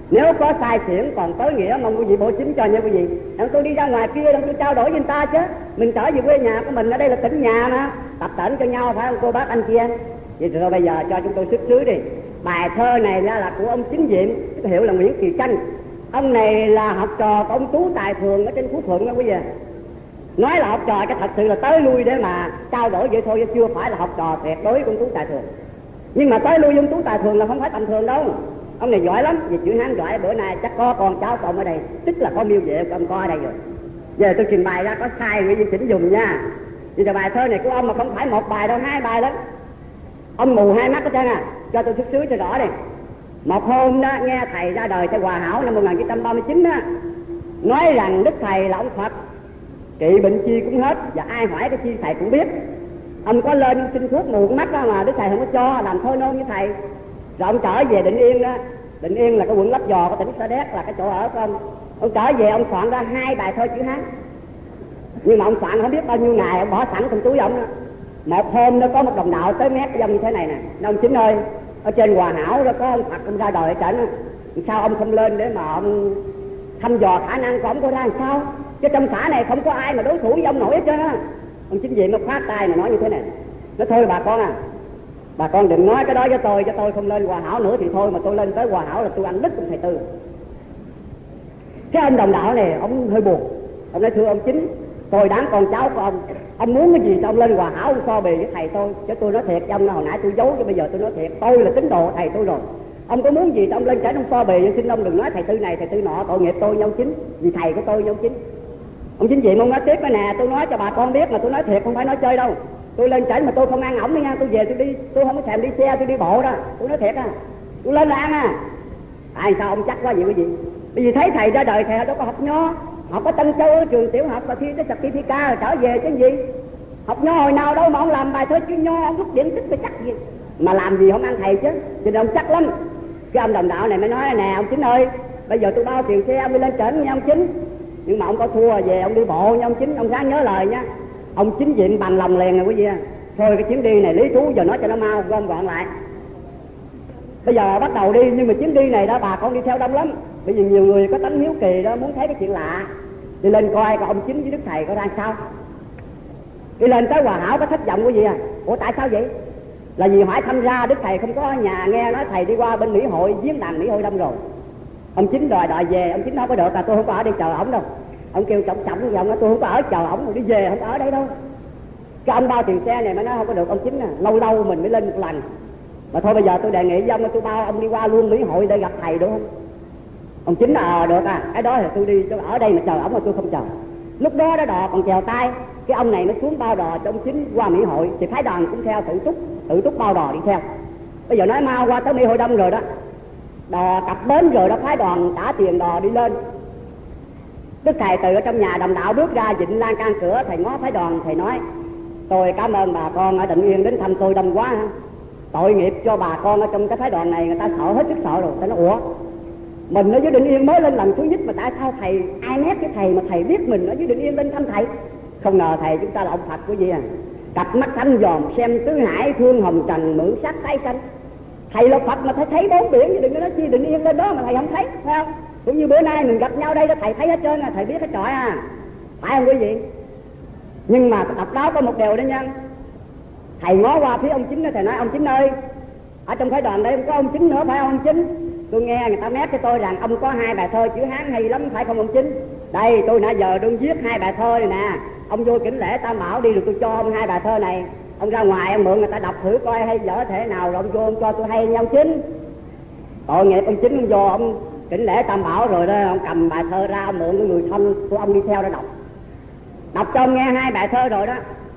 [SPEAKER 1] Nếu có sai xiển còn tối nghĩa mong quý vị bổ chính cho nha quý vị. Đặng tôi đi ra ngoài kia đặng tôi trao đổi với người ta chứ. Mình trở về quê nhà của mình, ở đây là tỉnh nhà mà, tập tễnh cho nhau phải không cô bác anh chị em? Vậy rồi bây giờ cho chúng tôi xuất xứ đi. Bài thơ này là, là của ông Chính Diệm, cái hiệu là Nguyễn Kỳ Tranh. Ông này là học trò của ông Tú Tài Thường ở trên Phú Thuận đó quý vị. Nói là học trò cái thật sự là tới lui để mà trao đổi vậy thôi, chứ chưa phải là học trò tuyệt đối của ông Tú Tài Thường. Nhưng mà tới lui với ông Tú Tài Thường là không phải tầm thường đâu. Ông này giỏi lắm, vì chữ Hán giỏi, bữa nay chắc có con cháu còn ở đây, tức là có miêu vệ của ông có ở đây rồi. Giờ tôi trình bày ra có sai quý vị chỉnh dùng nha. Vì là bài thơ này của ông mà không phải một bài đâu, hai bài đó. Ông mù hai mắt có trơn à, cho tôi xuất xứ cho rõ đây. Một hôm đó nghe thầy ra đời tại Hòa Hảo năm một nghìn chín trăm ba mươi chín đó, nói rằng Đức Thầy là ông Phật, trị bệnh chi cũng hết, và ai hỏi cái chi thầy cũng biết. Ông có lên xin thuốc mù mắt đó mà Đức Thầy không có cho, làm thôi nôn với thầy. Rồi ông trở về Định Yên đó, Định Yên là cái quận Lấp Vò của tỉnh Sa Đéc, là cái chỗ ở của ông. Ông trở về ông soạn ra hai bài thơ chữ Hán, nhưng mà ông soạn không biết bao nhiêu ngày, ông bỏ sẵn trong túi ông đó. Một hôm nó có một đồng đạo tới mép ông như thế này nè: ông Chính ơi, ở trên Hòa Hảo đó có ông Phật ông ra đời ở trển, sao ông không lên để mà ông thăm dò khả năng của ông có ra làm sao? Chứ trong xã này không có ai mà đối thủ với ông nổi hết trơn á. Ông Chính Diệm nó khoát tay mà nói như thế này: nó thôi bà con à, bà con đừng nói cái đó với tôi, cho tôi không lên Hòa Hảo nữa thì thôi, mà tôi lên tới Hòa Hảo là tôi ăn đứt ông thầy Tư. Cái ông đồng đạo này ông hơi buồn, ông nói: thưa ông Chính, tôi đáng con cháu của ông, ông muốn cái gì cho ông lên Hòa Hảo ông so bì với thầy tôi. Chứ tôi nói thiệt với ông, hồi nãy tôi giấu chứ bây giờ tôi nói thiệt, tôi là tín đồ thầy tôi rồi. Ông có muốn gì cho ông lên trển ông so bì, nhưng xin ông đừng nói thầy Tư này thầy Tư nọ, tội nghiệp tôi nhau Chính, vì thầy của tôi nhau Chính. Ông Chính Diệm ông nói tiếp cái nè: tôi nói cho bà con biết mà tôi nói thiệt, không phải nói chơi đâu. Tôi lên trển mà tôi không ăn ổng đi nha, tôi về tôi đi, tôi không có thèm đi xe, tôi đi bộ đó, tôi nói thiệt á, tôi lên là ăn à. Tại sao ông chắc quá vậy quý vị? Bởi vì thấy thầy ra đời thầy đâu có học nho, học ở Tân Châu ở trường tiểu học và thi tới certificate rồi trở về chứ gì. Học nho hồi nào đâu mà ông làm bài thơ chữ nho, ông rút điểm tích phải chắc gì mà làm gì không ăn thầy chứ, cho nên ông chắc lắm. Cái ông đồng đạo này mới nói: nè ông Chính ơi, bây giờ tôi bao tiền xe ông đi lên trển nha ông Chính, nhưng mà ông có thua về ông đi bộ nha ông Chính, ông ráng nhớ lời nha. Ông Chính Diệm bằng lòng liền rồi quý vị à. Thôi cái chuyến đi này lý thú giờ nói cho nó mau gom gọn lại. Bây giờ bắt đầu đi, nhưng mà chuyến đi này đó bà con đi theo đông lắm, bởi vì nhiều người có tánh hiếu kỳ đó, muốn thấy cái chuyện lạ, đi lên coi coi ông Chính với Đức Thầy có ra sao. Đi lên tới Hòa Hảo có thất vọng quý vị à. Ủa tại sao vậy? Là vì hỏi thăm ra Đức Thầy không có ở nhà, nghe nói thầy đi qua bên Mỹ Hội, diễn đàn Mỹ Hội Đông rồi. Ông Chính đòi đòi về, ông Chính nói có được là tôi không có ở đây chờ ổng đâu. Ông kêu trọng trọng với ông: tôi không có ở chờ ổng rồi đi về, không có ở đây đâu. Cái ông bao tiền xe này mới nói: không có được ông Chính à, lâu lâu mình mới lên một lần. Mà thôi bây giờ tôi đề nghị với ông là tôi bao ông đi qua luôn Mỹ Hội để gặp thầy đúng không? Ông Chính là ờ được à, cái đó thì tôi đi, tôi ở đây mà chờ ổng mà tôi không chờ. Lúc đó đó đò còn chèo tay, cái ông này mới xuống bao đò cho ông Chính qua Mỹ Hội, thì phái đoàn cũng theo tự túc, tự túc bao đò đi theo. Bây giờ nói mau qua tới Mỹ Hội Đông rồi đó, đò cập bến rồi đó, phái đoàn trả tiền đò đi lên. Đức Thầy từ ở trong nhà đồng đạo bước ra vịnh lan can cửa, thầy ngó phái đoàn, thầy nói: tôi cảm ơn bà con ở Định Yên đến thăm tôi đông quá ha. Tội nghiệp cho bà con ở trong cái phái đoàn này, người ta sợ hết sức sợ rồi. Ta nói: ủa, mình ở dưới Định Yên mới lên lần thứ nhất mà tại sao thầy ai nét cái thầy mà thầy biết mình ở dưới Định Yên lên thăm thầy? Không ngờ thầy chúng ta là ông Phật quý vị à. Cặp mắt thanh dòm xem tứ hải, thương hồng trần, mượn sắc tái xanh. Thầy là Phật mà thầy thấy bốn biển, chứ đừng có nói chi Định Yên lên đó mà thầy không thấy, phải không? Cũng như bữa nay mình gặp nhau đây đó, thầy thấy hết trơn à, thầy biết hết trọi à, phải không quý vị? Nhưng mà độc đáo có một điều đó nha. Thầy ngó qua phía ông Chính đó, thầy nói: ông Chính ơi, ở trong phái đoàn đây không có ông Chính nữa phải không ông Chính? Tôi nghe người ta mét cho tôi rằng ông có hai bài thơ chữ Hán hay lắm phải không ông Chính? Đây tôi nãy giờ đương viết hai bài thơ này nè, ông vô Kính Lễ Tam Bảo đi rồi tôi cho ông hai bài thơ này. Ông ra ngoài ông mượn người ta đọc thử coi hay dở thế nào, rồi ông vô ông cho tôi hay nha ông Chính. Tội nghiệp ông Chính, ông vô ông Kính Lễ Tam Bảo rồi đó, ông cầm bài thơ ra, ông mượn cái người thân của ông đi theo để đọc. Đọc cho ông nghe hai bài thơ rồi đó.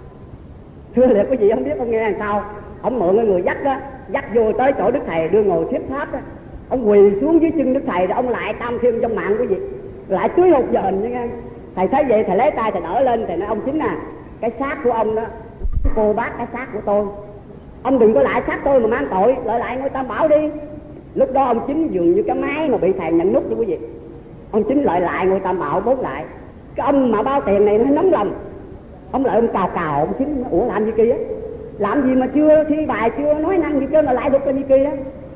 [SPEAKER 1] Thưa liệt quý vị, không biết ông nghe làm sao. Ông mượn cái người dắt đó, dắt vô tới chỗ Đức Thầy đưa ngồi thuyết pháp đó. Ông quỳ xuống dưới chân Đức Thầy rồi ông lại tam thiên trong mạng quý vị, lại tưới hột dền như nghe. Thầy thấy vậy thầy lấy tay thầy đỡ lên, thầy nói: ông Chính à, cái xác của ông đó, cô bác cái xác của tôi, ông đừng có lại xác tôi mà mang tội, lại lại ngôi Tam Bảo đi. Lúc đó ông Chính dường như cái máy mà bị thầy nhận nút như quý vị, ông Chính lại lại ngôi Tam Bảo bốn lại. Cái ông mà bao tiền này nó nóng lòng, ông lại ông cào cào ông Chính: ủa làm gì kia, làm gì mà chưa thi bài chưa nói năng gì trơn mà lại đục lên như kia đó.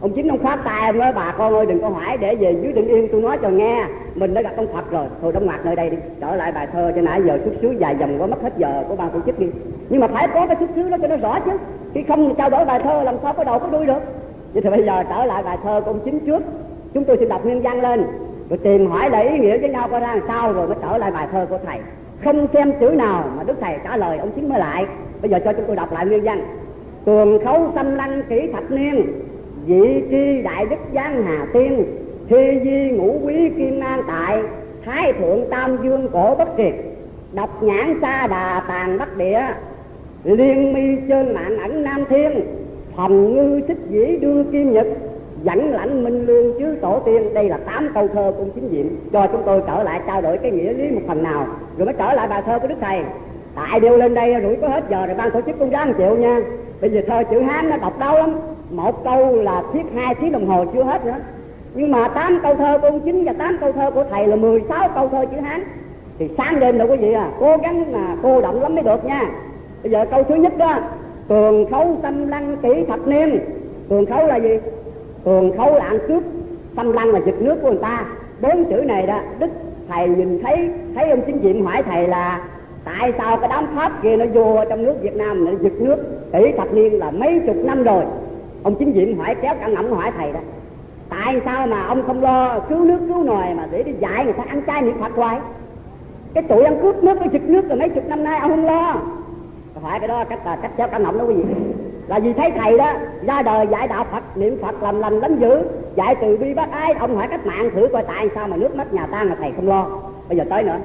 [SPEAKER 1] Ông Chính ông khoát tay ông nói bà con ơi đừng có hỏi, để về dưới Định Yên tôi nói cho nghe, mình đã gặp ông Phật rồi. Thôi đóng ngoặt nơi đây đi, trở lại bài thơ cho nãy giờ xuất xứ dài dòng quá mất hết giờ của ban tổ chức đi. Nhưng mà phải có cái xuất xứ đó cho nó rõ chứ, khi không thì trao đổi bài thơ làm sao có đầu có đuôi được. Vậy thì bây giờ trở lại bài thơ của ông Chính trước, chúng tôi sẽ đọc nguyên văn lên rồi tìm hỏi lại ý nghĩa với nhau coi ra làm sao, rồi mới trở lại bài thơ của thầy. Không xem chữ nào mà Đức Thầy trả lời ông Chính mới lại. Bây giờ cho chúng tôi đọc lại nguyên văn. Tường khấu xâm lăng kỷ thập niên, vị tri đại đức giáng hà tiên, thi di ngũ quý kim an tại, thái thượng tam dương cổ bất triệt, độc nhãn sa đà tàn bắc địa, liên mi chân mạng ẩn nam thiên, phòng ngư xích dĩ đưa kim nhật, dẫn lãnh minh lương chứ tổ tiên. Đây là tám câu thơ của ông Chính Diệm, cho chúng tôi trở lại trao đổi cái nghĩa lý một phần nào rồi mới trở lại bài thơ của Đức Thầy. Tại đều lên đây rủi có hết giờ rồi ban tổ chức cũng ráng chịu nha. Bây giờ thơ chữ Hán nó đọc đau lắm, một câu là thiết hai tiếng đồng hồ chưa hết nữa. Nhưng mà tám câu thơ của ông Chính và tám câu thơ của thầy là mười sáu câu thơ chữ Hán, thì sáng đêm đâu quý vị à, cố gắng mà cô động lắm mới được nha. Bây giờ câu thứ nhất đó, tường khấu xâm lăng kỷ thập niên. Tường khấu là gì? Tường khấu là ăn cướp, xâm lăng là giật nước của người ta. Bốn chữ này đó, Đức Thầy nhìn thấy, thấy ông Chính Diệm hỏi thầy là tại sao cái đám Pháp kia nó vô trong nước Việt Nam nó giật nước kỷ thập niên là mấy chục năm rồi. Ông Chính Diệm hỏi kéo cả ngẫm hỏi thầy đó, tại sao mà ông không lo cứu nước cứu nòi mà để đi dạy người ta ăn chay niệm Phật hoài? Cái tụi ăn cướp nước với giật nước rồi mấy chục năm nay ông không lo. Hỏi cái đó cách là cách kéo cả ngẫm đó quý vị. Là vì thấy thầy đó ra đời dạy đạo Phật, niệm Phật làm lành lánh dữ, dạy từ bi bác ái. Ông hỏi cách mạng thử coi tại sao mà nước mất nhà tan là thầy không lo. Bây giờ tới nữa,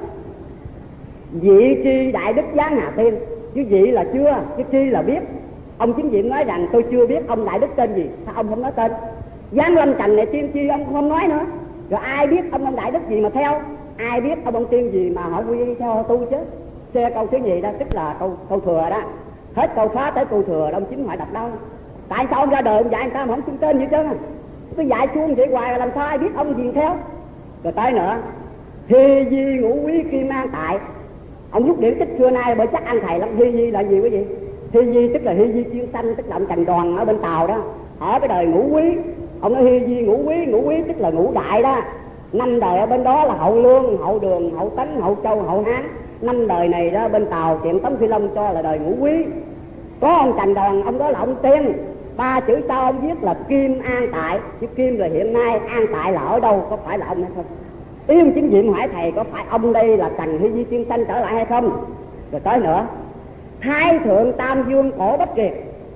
[SPEAKER 1] vị tri đại đức giáng hà tiên. Chứ vị là chưa, chứ tri là biết. Ông Chính Diệm nói rằng tôi chưa biết ông đại đức tên gì, sao ông không nói tên? Giáng lâm trần này tiên tri ông không nói nữa, rồi ai biết ông ông đại đức gì mà theo? Ai biết ông ông tiên gì mà họ quy theo tu chứ? Xe câu thứ gì đó, tức là câu câu thừa đó. Hết câu phá tới câu thừa, ông Chính hỏi đọc đâu? Tại sao ông ra đời ông dạy người ta mà không xưng tên gì chứ? Tôi dạy chuông vậy hoài làm sao ai biết ông gì theo? Rồi tới nữa, thi di ngũ quý kim an tại. Ông rút điển tích xưa nay bởi chắc ăn thầy lắm. Thi di là gì quý vị? Thi di tức là Hy Di Chuyên Sanh, tức là ông Trần Đoàn ở bên Tàu đó, ở cái đời ngũ quý. Ông nói Hy Di ngũ quý, ngũ quý tức là ngũ đại đó. Năm đời ở bên đó là Hậu Lương, Hậu Đường, Hậu Tấn, Hậu Châu, Hậu Hán. Năm đời này đó bên Tàu tiệm Tống Phi Long cho là đời ngũ quý. Có ông Trần Đoàn, ông đó là ông Tiên. Ba chữ sau ông viết là Kim An Tại. Chữ Kim là hiện nay, An Tại là ở đâu, có phải là ông hay không? Ý ông Chính Diệm hỏi thầy có phải ông đây là Trần Hy Di Chuyên Sanh trở lại hay không? Rồi tới nữa, Thái Thượng Tam Dương cổ bất triệt.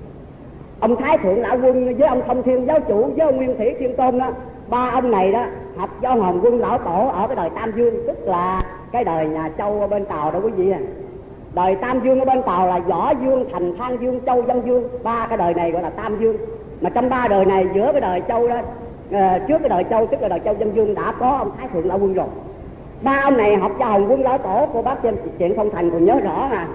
[SPEAKER 1] Ông Thái Thượng Lão Quân với ông Thông Thiên Giáo Chủ với ông Nguyên Thủy Thiên Tôn đó, ba ông này đó học do Hồng Quân Lão Tổ ở cái đời Tam Dương, tức là cái đời nhà Châu ở bên Tàu đó quý vị à. Đời Tam Dương ở bên Tàu là Võ Dương, Thành Thang Dương, Châu Văn Dương. Ba cái đời này gọi là Tam Dương. Mà trong ba đời này giữa cái đời Châu đó, à, trước cái đời Châu tức là đời Châu Văn Dương đã có ông Thái Thượng Lão Quân rồi. Ba ông này học cho Hồng Quân Lão Tổ, cô bác xem chuyện không thành còn nhớ rõ mà.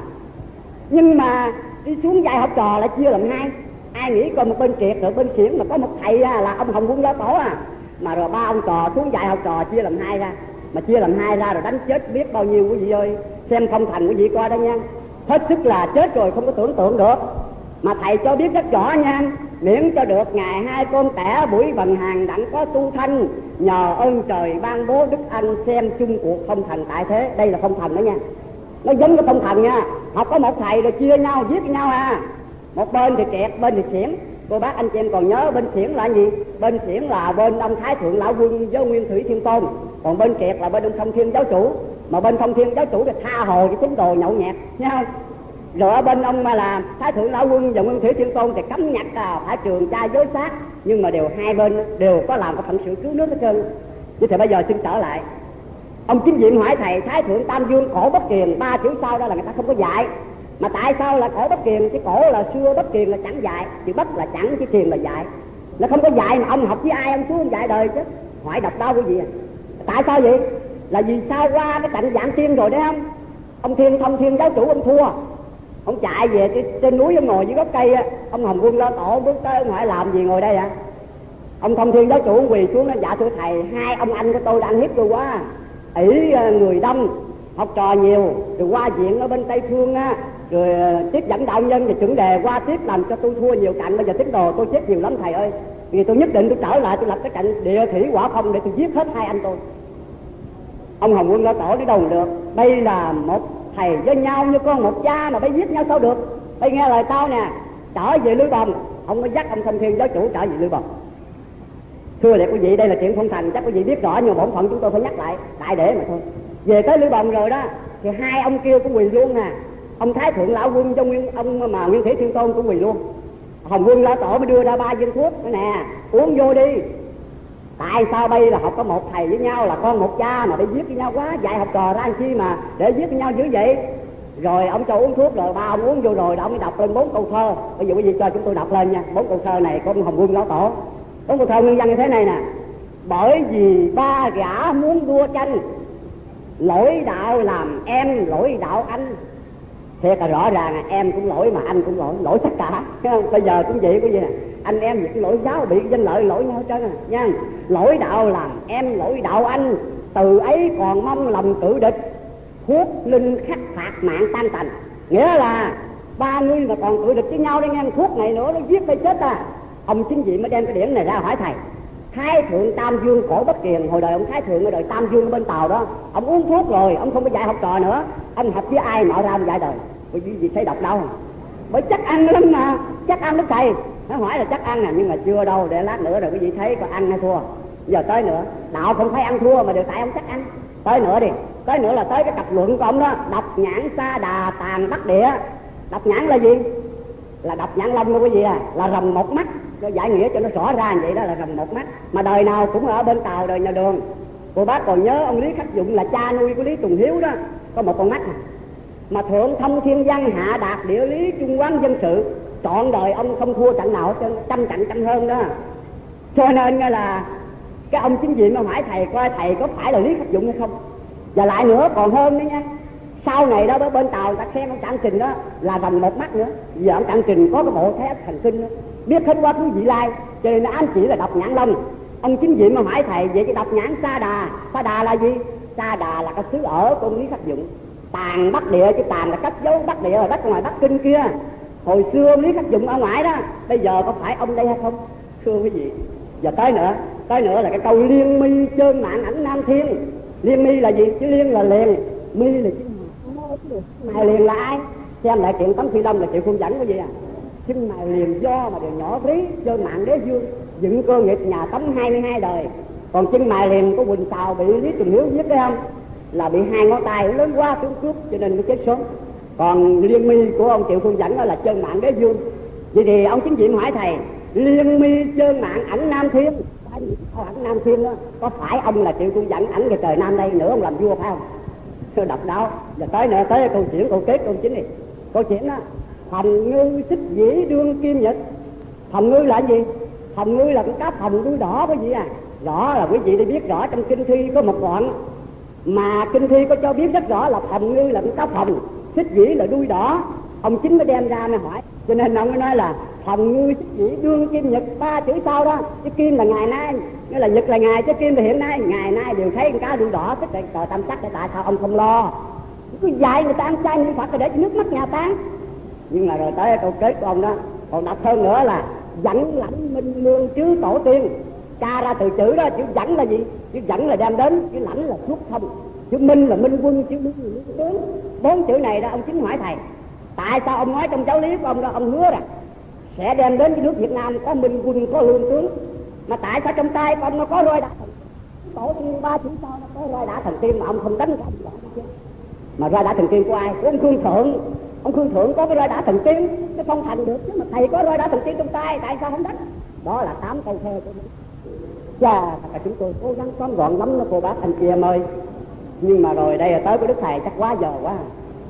[SPEAKER 1] Nhưng mà đi xuống dạy học trò lại chia làm hai. Ai nghĩ coi một bên Kiệt rồi bên Xiển mà có một thầy à, là ông Hồng Quân Lão Tổ à. Mà rồi ba ông trò xuống dạy học trò chia làm hai ra. Mà chia làm hai ra rồi đánh chết biết bao nhiêu quý vị ơi. Xem không thành quý vị coi đó nha. Hết sức là chết rồi không có tưởng tượng được. Mà thầy cho biết rất rõ nha. Miễn cho được ngày hai con tẻ buổi bằng hàng đặng có tu thanh, nhờ ơn trời ban bố đức anh xem chung cuộc không thành tại thế. Đây là không thành đó nha. Nó giống cái không thành nha. Học có một thầy rồi chia nhau viết với nhau à. Một bên thì Kiệt, bên thì Xiển. Cô bác anh chị em còn nhớ bên Xiển là gì? Bên Xiển là bên ông Thái Thượng Lão Quân với Nguyên Thủy Thiên Tôn. Còn bên Kiệt là bên ông Thông Thiên Giáo Chủ. Mà bên Thông Thiên Giáo Chủ thì tha hồ cái tín đồ nhậu nhẹt nha. Rồi ở bên ông mà là Thái Thượng Lão Quân và Nguyên Thủy Thiên Tôn thì cấm nhặt à, phải trường trai dối sát. Nhưng mà đều hai bên đều có làm cái phận sự cứu nước hết trơn. Chứ thì bây giờ xin trở lại. Ông Chính Diệm hỏi thầy Thái Thượng Tam Dương cổ bất kiền. Ba chữ sau đó là người ta không có dạy. Mà tại sao là cổ bất kiền? Chứ cổ là xưa, bất kiền là chẳng dạy. Chữ bất là chẳng, chứ kiền là dạy. Nó không có dạy mà ông học với ai ông xuống ông dạy đời chứ. Hỏi đọc đau cái gì à? Tại sao vậy? Là vì sao qua cái trận Vạn Tiên rồi đấy không? Ông Thiên Thông Thiên Giáo Chủ ông thua. Ông chạy về trên, trên núi ông ngồi dưới gốc cây á. Ông Hồng Quân Lão Tổ bước tới ông hỏi làm gì ngồi đây ạ? À? Ông Thông Thiên Giáo Chủ ông quỳ xuống nói dạ thưa thầy, hai ông anh của tôi đã ăn hiếp tôi quá. ỷ người đông, học trò nhiều, rồi qua viện ở bên Tây Phương á, rồi tiếp dẫn đạo nhân thì chuẩn đề qua tiếp làm cho tôi thua nhiều cạnh, bây giờ tín đồ tôi chết nhiều lắm thầy ơi. Vì tôi nhất định tôi trở lại, tôi lập cái trận địa thủy hỏa phong để tôi giết hết hai anh tôi. Ông Hồng Quân Lão Tổ nói đâu được, đây là một thầy với nhau như con một cha mà phải giết nhau sao được. Bây nghe lời tao nè, trở về Lưới Bồng. Ông mới dắt ông Thông Thiên giáo chủ trở về Lưới Bồng. Thưa lại quý vị, đây là chuyện phong thành, chắc quý vị biết rõ, nhưng bổn phận chúng tôi phải nhắc lại đại để mà thôi. Về tới Lưới Bồng rồi đó thì hai ông kia cũng quỳ luôn nè. Ông Thái Thượng Lão Quân cho nguyên ông mà Nguyên Thủy Thiên Tôn cũng quỳ luôn. Hồng Quân Lão Tổ mới đưa ra ba viên thuốc nữa nè, uống vô đi. Tại sao bây là học có một thầy với nhau, là con một cha mà để giết với nhau quá, dạy học trò ra làm chi mà để giết với nhau dữ vậy. Rồi ông cho uống thuốc rồi ba ông uống vô rồi, ông mới đọc lên bốn câu thơ. Bây giờ quý vị cho chúng tôi đọc lên nha, bốn câu thơ này của ông Hồng Quân Lão Tổ. Bốn câu thơ nguyên văn như thế này nè: bởi vì ba gã muốn đua tranh, lỗi đạo làm em, lỗi đạo anh. Thiệt là rõ ràng là em cũng lỗi mà anh cũng lỗi, lỗi tất cả. Bây giờ cũng vậy quý vị nè, anh em việc lỗi giáo bị danh lợi lỗi nhau hết trơn à nha. Lỗi đạo làm em, lỗi đạo anh, từ ấy còn mong lòng tự địch, thuốc linh khắc phạt mạng tan tành. Nghĩa là ba người mà còn tự địch với nhau đây nghe, thuốc này nữa nó giết đây chết à. Ông chính vị mới đem cái điển này ra hỏi thầy. Thái Thượng Tam Dương Cổ Bất Kiền, hồi đời ông Thái Thượng ở đời Tam Dương ở bên Tàu đó, ông uống thuốc rồi, ông không có dạy học trò nữa, ông học với ai mà ra ông dạy đời. Quý vị thấy đọc đâu? Bởi chắc ăn lắm mà, chắc ăn đức thầy. Nó hỏi là chắc ăn nè, nhưng mà chưa đâu, để lát nữa rồi quý vị thấy có ăn hay thua. Giờ tới nữa, đạo không phải ăn thua mà đều tại ông chắc ăn. Tới nữa đi, tới nữa là tới cái cặp luận của ông đó, độc nhãn sa đà tàn bắc địa. Độc nhãn là gì? Là độc nhãn long đó quý vị à, là rồng một mắt. Cho giải nghĩa cho nó rõ ra như vậy đó, là rồng một mắt. Mà đời nào cũng ở bên Tàu, đời nhà Đường. Cô bác còn nhớ ông Lý Khắc Dụng là cha nuôi của Lý Tùng Hiếu đó, có một con mắt này. Mà thượng thông thiên văn, hạ đạt địa lý, trung quán dân sự, trọn đời ông không thua trận nào hết, trăm trận trăm hơn đó. Cho nên là cái ông chính viện mà hỏi thầy coi thầy có phải là Lý Khắc Dụng hay không. Và lại nữa còn hơn nữa nha, sau này đó bên Tàu ta xem ông Trạng Trình đó là rồng một mắt nữa. Giờ ông Trạng Trình có cái bộ thế thần kinh đó, biết hết quá khứ vị lai, cho nên nó ám chỉ là độc nhãn long. Ông chính viện mà hỏi thầy vậy cái độc nhãn sa đà, sa đà là gì? Sa đà là cái xứ ở của ông Lý Khắc Dụng. Tàn Bắc Địa, chứ tàn là cách dấu Bắc Địa, là đất ngoài Bắc Kinh kia. Hồi xưa ông Lý Khắc Dụng ở ngoài đó, bây giờ có phải ông đây hay không? Thưa quý vị, giờ tới nữa, tới nữa là cái câu liên mi chơn mạng ảnh Nam Thiên. Liên mi là gì? Chứ liên là liền, mi là chứ mài liền là ai? Xem lại chuyện Tống Phi Long là Triệu Phương Dẫn cái gì à? Chân mài liền do mà đều nhỏ tí, chơn mạng đế vương, dựng cơ nghiệp nhà Tống hai mươi hai đời. Còn chân mài liền của Quỳnh Sào bị Lý Tùng Hiếu giết đấy không? Là bị hai ngón tay lớn quá tướng cướp cho nên mới chết sớm. Còn liên mi của ông Triệu Phương Dẫn đó là chân mạng đế vương. Vậy thì ông chính viện hỏi thầy, liên mi chân mạng ảnh Nam Thiên, ảnh Nam Thiên đó, có phải ông là Triệu Phương Dẫn ảnh về trời Nam đây nữa ông làm vua phải không? Tôi đọc đâu. Giờ tới nữa, tới câu chuyện câu kết câu chính này. Câu chuyện đó, Hồng Ngư xích dĩ đương kim nhật. Hồng Ngư là gì? Hồng Ngư là con cá hồng đuôi đỏ quý vị à. Rõ là quý vị đi biết rõ trong kinh thi có một đoạn mà kinh thi có cho biết rất rõ là Hồng Ngư là con cá hồng, xích dĩ là đuôi đỏ. Ông chính mới đem ra mới hỏi, cho nên ông mới nói là Hồng Ngư xích dĩ đương kim nhật, ba chữ sau đó. Chứ kim là ngày nay, nghĩa là nhật là ngày, chứ kim thì hiện nay. Ngày nay đều thấy con cá đuôi đỏ, tức là trời tam sắc. Để tại sao ông không lo cứ dạy người ta ăn chay niệm Phật để cho nước mắt nhà tán. Nhưng mà rồi tới câu kết của ông đó còn đọc hơn nữa là dẫn lãnh minh lương chứ tổ tiên. Tra ra từ chữ đó, chữ dẫn là gì? Chữ dẫn là đem đến, chữ lãnh là xuất thông, chữ minh là minh quân, chữ lương là lương tướng. Bốn chữ này đó ông chính hỏi thầy, tại sao ông nói trong giáo lý của ông đó, ông hứa rằng sẽ đem đến cái nước Việt Nam có minh quân, có lương tướng, mà tại sao trong tay của ông nó có roi đá thần tổ tiên ba chữ sau nó có roi đá thần tiên mà ông không đánh cái gì? Mà roi đá thần tiên của ai? Của ông Khương Thượng. Ông Khương Thượng có cái roi đá thần tiên cái phong thành được, chứ mà thầy có roi đá thần tiên trong tay tại sao không đánh? Đó là tám câu thơ của mình. Chà, thật là chúng tôi cố gắng tóm gọn lắm đó cô bác anh chị em ơi. Nhưng mà rồi đây là tới của Đức Thầy chắc quá giờ quá.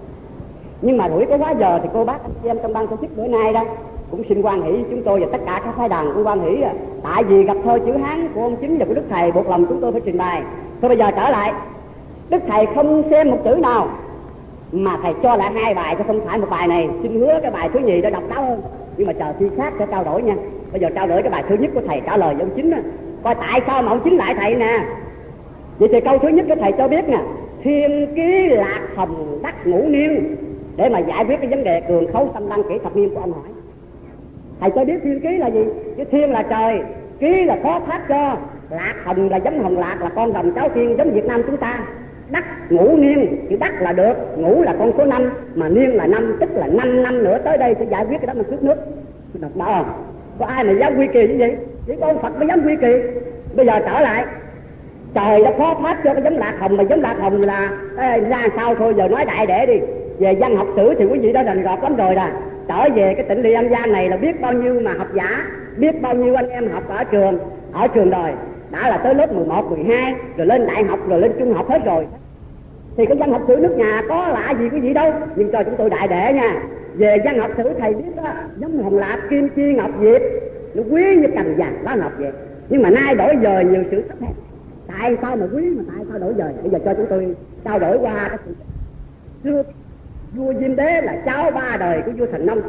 [SPEAKER 1] Nhưng mà rủi có quá giờ thì cô bác anh chị em trong ban tổ chức bữa nay đó cũng xin hoan hỷ chúng tôi và tất cả các phái đàn cũng hoan hỷ. Tại vì gặp thơ chữ Hán của ông Chính và của Đức Thầy buộc lòng chúng tôi phải trình bày. Thôi bây giờ trở lại, Đức Thầy không xem một chữ nào mà thầy cho lại hai bài, chứ không phải một bài này. Xin hứa cái bài thứ nhì đã độc đáo hơn, nhưng mà chờ khi khác sẽ trao đổi nha. Bây giờ trao đổi cái bài thứ nhất của thầy trả lời với ông Chính đó. Coi tại sao mà ông Chính lại thầy nè. Vậy thì câu thứ nhất của thầy cho biết nè, thiên ký lạc hồng đắc ngũ niên, để mà giải quyết cái vấn đề cường khấu xâm lăng kỹ thập niên của ông hỏi. Thầy cho biết thiên ký là gì? Cái thiên là trời, ký là phó thác cho. Lạc hồng là giống hồng lạc, là con rồng cháu tiên giống Việt Nam chúng ta. Đắc ngũ niên, chữ đắc là được, ngũ là con số năm, mà niên là năm, tức là năm năm nữa tới đây sẽ giải quyết cái đó mà cướp nước. Đọc bảo không? Có ai mà dám quy kỳ như vậy? Chỉ có ông Phật mới dám quy kỳ. Bây giờ trở lại, trời đã phó thác cho cái giống lạc hồng, mà giống lạc hồng là ê, ra sao thôi, giờ nói đại để đi. Về văn học sử thì quý vị đã rành rọt lắm rồi nè. Trở về cái tỉnh Lỵ Am Gia này là biết bao nhiêu mà học giả, biết bao nhiêu anh em học ở trường, ở trường đời, đã là tới lớp mười một, mười hai, rồi lên đại học, rồi lên trung học hết rồi. Thì cái văn học sử nước nhà có lạ gì quý vị đâu, nhưng cho chúng tôi đại để nha. Về văn học sử thầy biết đó, giống hồng lạc, kim chi, ngọc diệp, nó quý như cành vàng lá ngọc vậy. Nhưng mà nay đổi giờ nhiều sự thấp hèn. Tại sao mà quý mà tại sao đổi giờ? Bây giờ cho chúng tôi trao đổi qua cái sự xưa. Vua Diêm Đế là cháu ba đời của vua Thành Nông,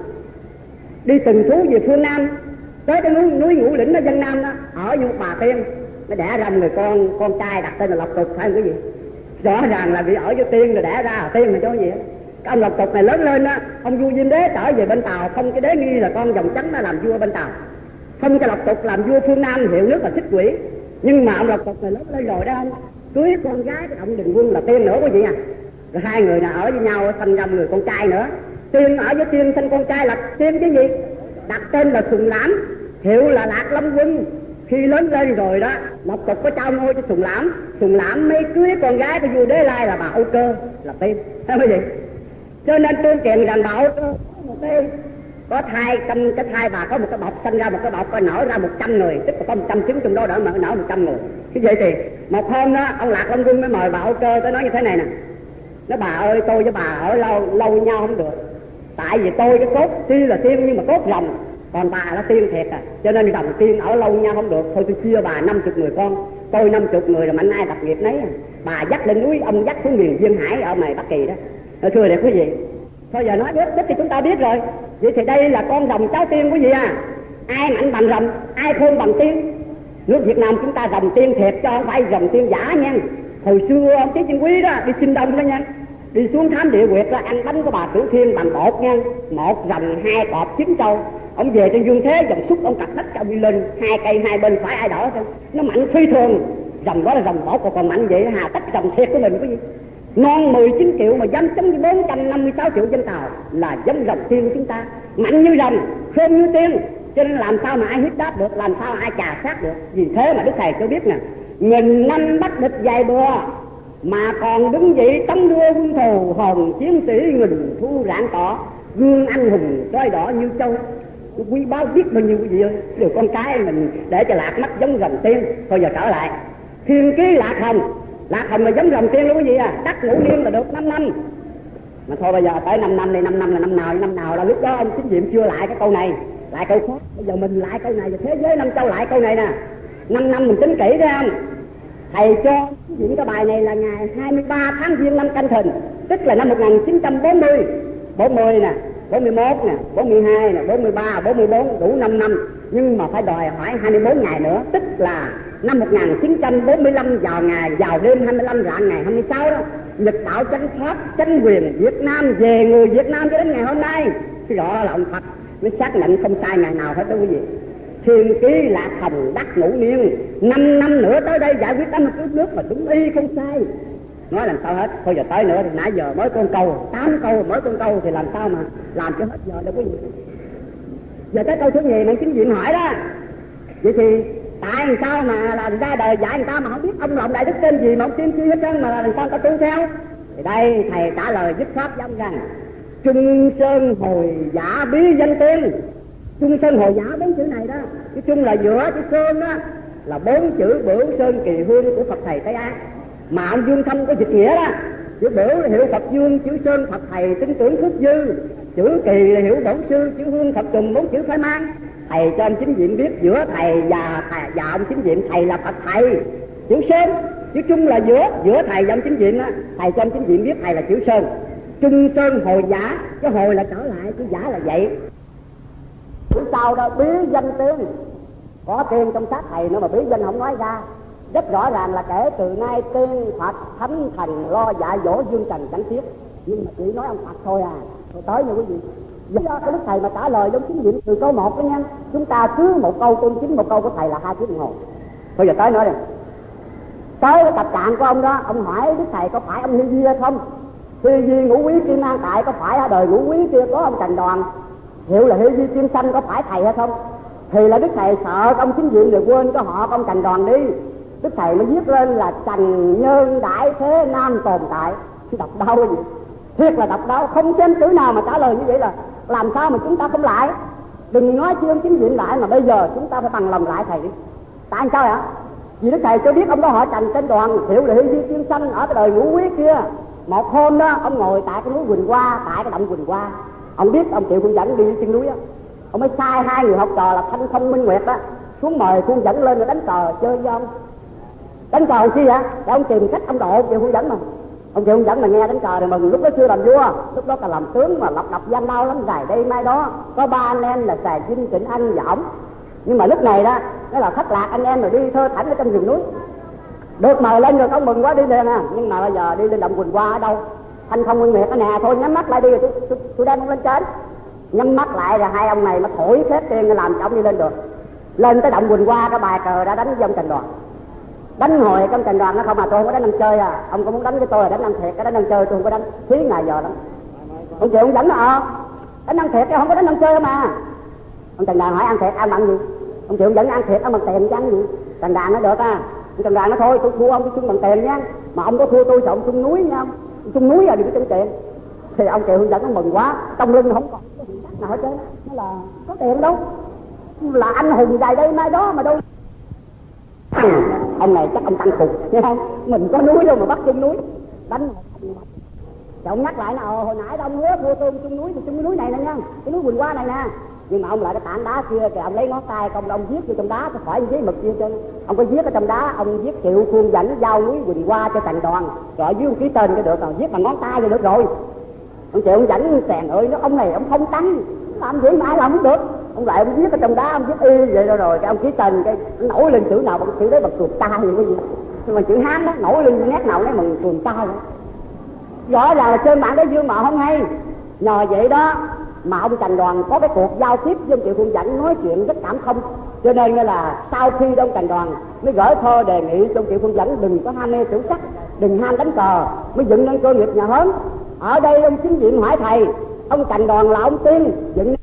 [SPEAKER 1] đi từng thú về phương Nam, tới cái núi, núi Ngũ Lĩnh ở Vân Nam đó, ở như một bà tiên, nó đẻ ra một người con, con trai đặt tên là Lộc Tục, phải không quý vị? Rõ ràng là vì ở với tiên rồi đẻ ra là tiên là cho gì á. Cái ông Lộc Tục này lớn lên đó, ông vua Diêm Đế trở về bên Tàu, không cái đế nghi là con dòng trắng nó làm vua bên Tàu, không cho Lộc Tục làm vua phương Nam, hiệu nước là Xích Quỷ. Nhưng mà ông Lộc Tục này lớn lên rồi đó, cưới con gái cái ông Đình Quân là tiên nữa quý vị à. Rồi hai người nào ở với nhau sinh ra một người con trai nữa. Tiên ở với tiên sinh con trai là tiên cái gì? Đặt tên là Sùng Lãm, hiệu là Lạc Lâm Quân. Khi lớn lên rồi đó, Lộc Tục có trao ngôi cho Sùng Lãm. Sùng Lãm mới cưới con gái của vua Đế Lai là bà Âu Cơ, là tiên, thấy không gì? Cho nên tương truyền rằng bà Âu Cơ một cái có thai, trong cái thai bà có một cái bọc, sinh ra một cái bọc, có nở ra một trăm người, tức là có một trăm trứng trong đó, đỡ mà nở một trăm người. Cái vậy thì một hôm đó ông Lạc Lâm Quân mới mời bà Âu Cơ tới nói như thế này nè: nói bà ơi, tôi với bà ở lâu lâu nhau không được, tại vì tôi cái cốt tuy là tiên nhưng mà cốt rồng, còn bà là tiên thiệt à, cho nên rồng tiên ở lâu nhau không được. Thôi tôi chia bà năm chục người con, tôi năm chục người là mạnh ai tập nghiệp nấy. Bà dắt lên núi, ông dắt xuống miền Duyên Hải ở ngoài Bắc Kỳ đó. Nói thưa đẹp quý vị, thôi giờ nói biết biết thì chúng ta biết rồi. Vậy thì đây là con rồng cháu tiên quý vị à. Ai mạnh bằng rồng, ai khôn bằng tiên. Nước Việt Nam chúng ta rồng tiên thiệt chứ không phải rồng tiên giả nha. Hồi xưa ông Chí Chính Quý đó đi Chinh Đông đó nha, đi xuống thám địa quyệt đó ăn bánh của bà Tiểu Thiên bằng bột nha, một rồng hai cọp chín trâu. Ông về trên dương thế dòng xúc ông cặp đất cho ông đi lên hai cây hai bên phải ai đỡ thôi, nó mạnh phi thường. Rồng đó là rồng bột còn, còn mạnh vậy, hà tất rồng thiệt của mình cái gì. Non mười chín triệu mà dám chống với bốn trăm năm mươi sáu triệu dân Tàu là giống rồng tiên của chúng ta, mạnh như rồng, khôn như tiên. Cho nên làm sao mà ai hiếp đáp được, làm sao ai chà sát được. Vì thế mà Đức Thầy cho biết nè, nghìn năm bắt địch dài bừa mà còn đứng dậy tấm đua quân thù, hồn chiến sĩ nghìn thu rạng tỏ, gương anh hùng trói đỏ như châu. Quý báu biết bao nhiêu quý vị ơi, điều con cái mình để cho lạc mắt giống rồng tiên. Thôi giờ trở lại thiên ký lạc hồng, lạc hồng là giống rồng tiên luôn quý vị à. Đắc ngũ niên là được năm năm, mà thôi bây giờ tới năm năm đây, năm năm là năm nào năm nào là lúc đó ông Chính Diệm chưa lại cái câu này, lại câu khác. Bây giờ mình lại câu này, và thế giới năm châu lại câu này nè. Năm năm mình tính kỹ thấy không? Thầy cho những cái bài này là ngày hai mươi ba tháng Giêng năm Canh Thìn, tức là năm một nghìn chín trăm bốn mươi, bốn mươi nè, bốn mươi mốt nè, bốn mươi hai nè, bốn mươi ba, bốn mươi bốn, đủ năm năm. Nhưng mà phải đòi hỏi hai mươi bốn ngày nữa, tức là năm một nghìn chín trăm bốn mươi lăm vào ngày vào đêm hai mươi lăm rạng ngày hai mươi sáu đó, Nhật đạo chánh pháp chánh quyền Việt Nam về người Việt Nam cho đến ngày hôm nay. Thì rõ là ông Phật mới xác nhận không sai ngày nào hết đó quý vị. Thiên ký lạc hồng đắc ngũ niên, năm năm nữa tới đây giải quyết đám cướp nước mà đúng y không sai. Nói làm sao hết. Thôi giờ tới nữa thì nãy giờ mới con câu, tám câu mới con câu thì làm sao mà làm cho hết giờ đâu quý vị. Giờ tới câu thứ nhì mà Chính Diệm hỏi đó, vậy thì tại sao mà là ra đời dạy người ta mà không biết ông Lộng Đại Đức tên gì mà ông tiên chi hết trơn, mà làm sao ta tu theo? Thì đây thầy trả lời dứt khoát giống rằng Trung Sơn Hồi Giả Bí Danh Tiên. Trung Sơn Hồi Giả bốn chữ này đó, cái Trung là giữa, cái Sơn đó là bốn chữ Bửu Sơn Kỳ Hương của Phật Thầy Tây An. Mà ông Dương Thâm có dịch nghĩa đó, chữ Bửu là hiệu Phật Dương, chữ Sơn Phật Thầy tin tưởng phước dư, chữ Kỳ là hiệu Bổn Sư, chữ Hương Phật Trùng, bốn chữ phải mang. Thầy cho ông Chính Diệm biết giữa thầy và thầy và ông Chính Diệm, thầy là Phật Thầy. Chữ Sơn, chữ Trung là giữa, giữa thầy và ông Chính Diệm á, thầy cho ông Chính Diệm biết thầy là chữ Sơn. Trung Sơn Hồi Giả, cái hồi là trở lại, chữ giả là vậy. Chữ sau đó bí danh tiên, có tiên trong sát thầy nữa mà bí danh không nói ra. Rất rõ ràng là kể từ nay tiên Phật thánh thần lo dạy dỗ dương trần chẳng tiếc. Nhưng mà chỉ nói ông Phật thôi à. Rồi tới nha quý vị, Do cái đức thầy mà trả lời giống chính diện từ câu một đó nha, chúng ta cứ một câu tôn chính một câu của thầy là hai tiếng đồng hồ. Thôi giờ tới nữa đi, tới cái tập trạng của ông đó, ông hỏi đức thầy có phải ông Hy Di hay không? Hy Di ngũ quý kim an tại có phải ở đời ngũ quý kia có ông Trần Đoàn hiệu là Hy Di kim sanh có phải thầy hay không? Thì là đức thầy sợ ông chính diện rồi quên có họ ông Trần Đoàn đi, đức thầy mới viết lên là Trần Nhân Đại Thế Nam tồn tại. Đọc đâu vậy? Thiệt là đọc đâu, không xem chữ nào mà trả lời như vậy là làm sao mà chúng ta không lại. Đừng nói chi ông chính diện lại mà bây giờ chúng ta phải bằng lòng lại thầy đi. Tại sao hả? Vì đức thầy cho biết ông đó họ Trần tên Đoàn hiệu là Hy Di kim sanh ở cái đời ngũ quý kia. Một hôm đó ông ngồi tại cái núi Quỳnh Hoa, tại cái động Quỳnh Hoa, ông biết ông Triệu Khuôn Dẫn đi trên núi á, ông mới sai hai người học trò là Thanh Thông Minh Nguyệt đó xuống mời Khuôn Dẫn lên rồi đánh cờ chơi với ông. Đánh cờ chi vậy? Để ông tìm cách ông độ Triệu Khuôn Dẫn mà. Ông Triệu Khuôn Dẫn mà nghe đánh cờ thì mừng, lúc đó chưa làm vua, lúc đó còn làm tướng mà lập đập gian đau lắm. Dài đây mai đó có ba anh em là Sài Vinh, Trịnh Anh và ổng. Nhưng mà lúc này đó nó là thất lạc anh em rồi đi thơ thảnh ở trong rừng núi, được mời lên rồi ông mừng quá đi liền à. Nhưng mà bây giờ đi lên động Quỳnh Hoa ở đâu? Thanh Không Nguyên Nguyệt ở nè, thôi nhắm mắt lại đi rồi tôi, tôi, tôi đem ông lên trên. Nhắm mắt lại rồi hai ông này mà thổi phép tiên làm cho ông đi lên được. Lên tới động Quỳnh Hoa cái bài cờ đã đánh với ông Trần Đoàn. Đánh hồi trong Trần Đoàn nó không mà tôi không có đánh ăn chơi à. Ông có muốn đánh với tôi là đánh ăn thiệt, cái đánh ăn chơi tôi không có đánh. Phí ngày giờ lắm. Ông Triệu ông dẫn nó ờ đánh ăn thiệt chứ không có đánh ăn chơi mà. Ông Trần Đoàn hỏi ăn thiệt ăn bằng gì? Ông Triệu ông dẫn ăn thiệt ăn bằng tiền chứ ăn gì? Trần Đoàn nó được à. Ông Trần Đoàn nó thôi tôi thua ông tôi chung bằng tiền nha. Mà ông có thua tôi sợ ông chung núi nha. Ông chung núi rồi đừng có chung tiền. Thì ông Triệu hướng dẫn nó mừng quá, trong lưng không còn cái gì nào hết trơn. Nó là có tiền đâu, là anh hùng dài đây mai đó mà đâu. Ông này chắc ông tăng cục nghe không? Mình có núi đâu mà bắt chung núi đánh. Thì ông nhắc lại là hồi nãy ông hứa thua tôi chung núi thì chung cái núi này nè nha, cái núi Quỳnh Hoa này nè. Nhưng mà ông lại cái tảng đá kia kìa, ông lấy ngón tay ông ông viết vô trong đá, có phải giấy mực kia trên. Ông có viết ở trong đá, ông viết Triệu Khuôn Dẫn giao núi Quỳnh Hoa cho Trần Đoàn, rồi dưới ký tên cái được rồi, viết bằng ngón tay rồi được rồi. Ông Triệu ông Dẫn sèn ơi, nó ông này ông không trắng, làm gì mà ai làm không được. Ông lại ông viết ở trong đá, ông viết y vậy rồi rồi cái ông ký tên cái nổi lên chữ nào bằng chữ đấy bằng tuồng ta gì cái gì. Nhưng mà chữ Hán đó nổi lên nét nào đấy bằng tuồng ta vậy. Rõ ràng là trên mạng đấy dương mà không hay. Nhờ vậy đó mà ông Trần Đoàn có cái cuộc giao tiếp với ông Triệu Khuôn Dẫn nói chuyện rất cảm thông. Cho nên là sau khi ông Trần Đoàn mới gửi thơ đề nghị cho ông Triệu Khuôn Dẫn đừng có ham mê tiểu sắc, đừng ham đánh cờ, mới dựng nên cơ nghiệp nhà Hớn. Ở đây ông chính diện hỏi thầy, ông Trần Đoàn là ông tiên dựng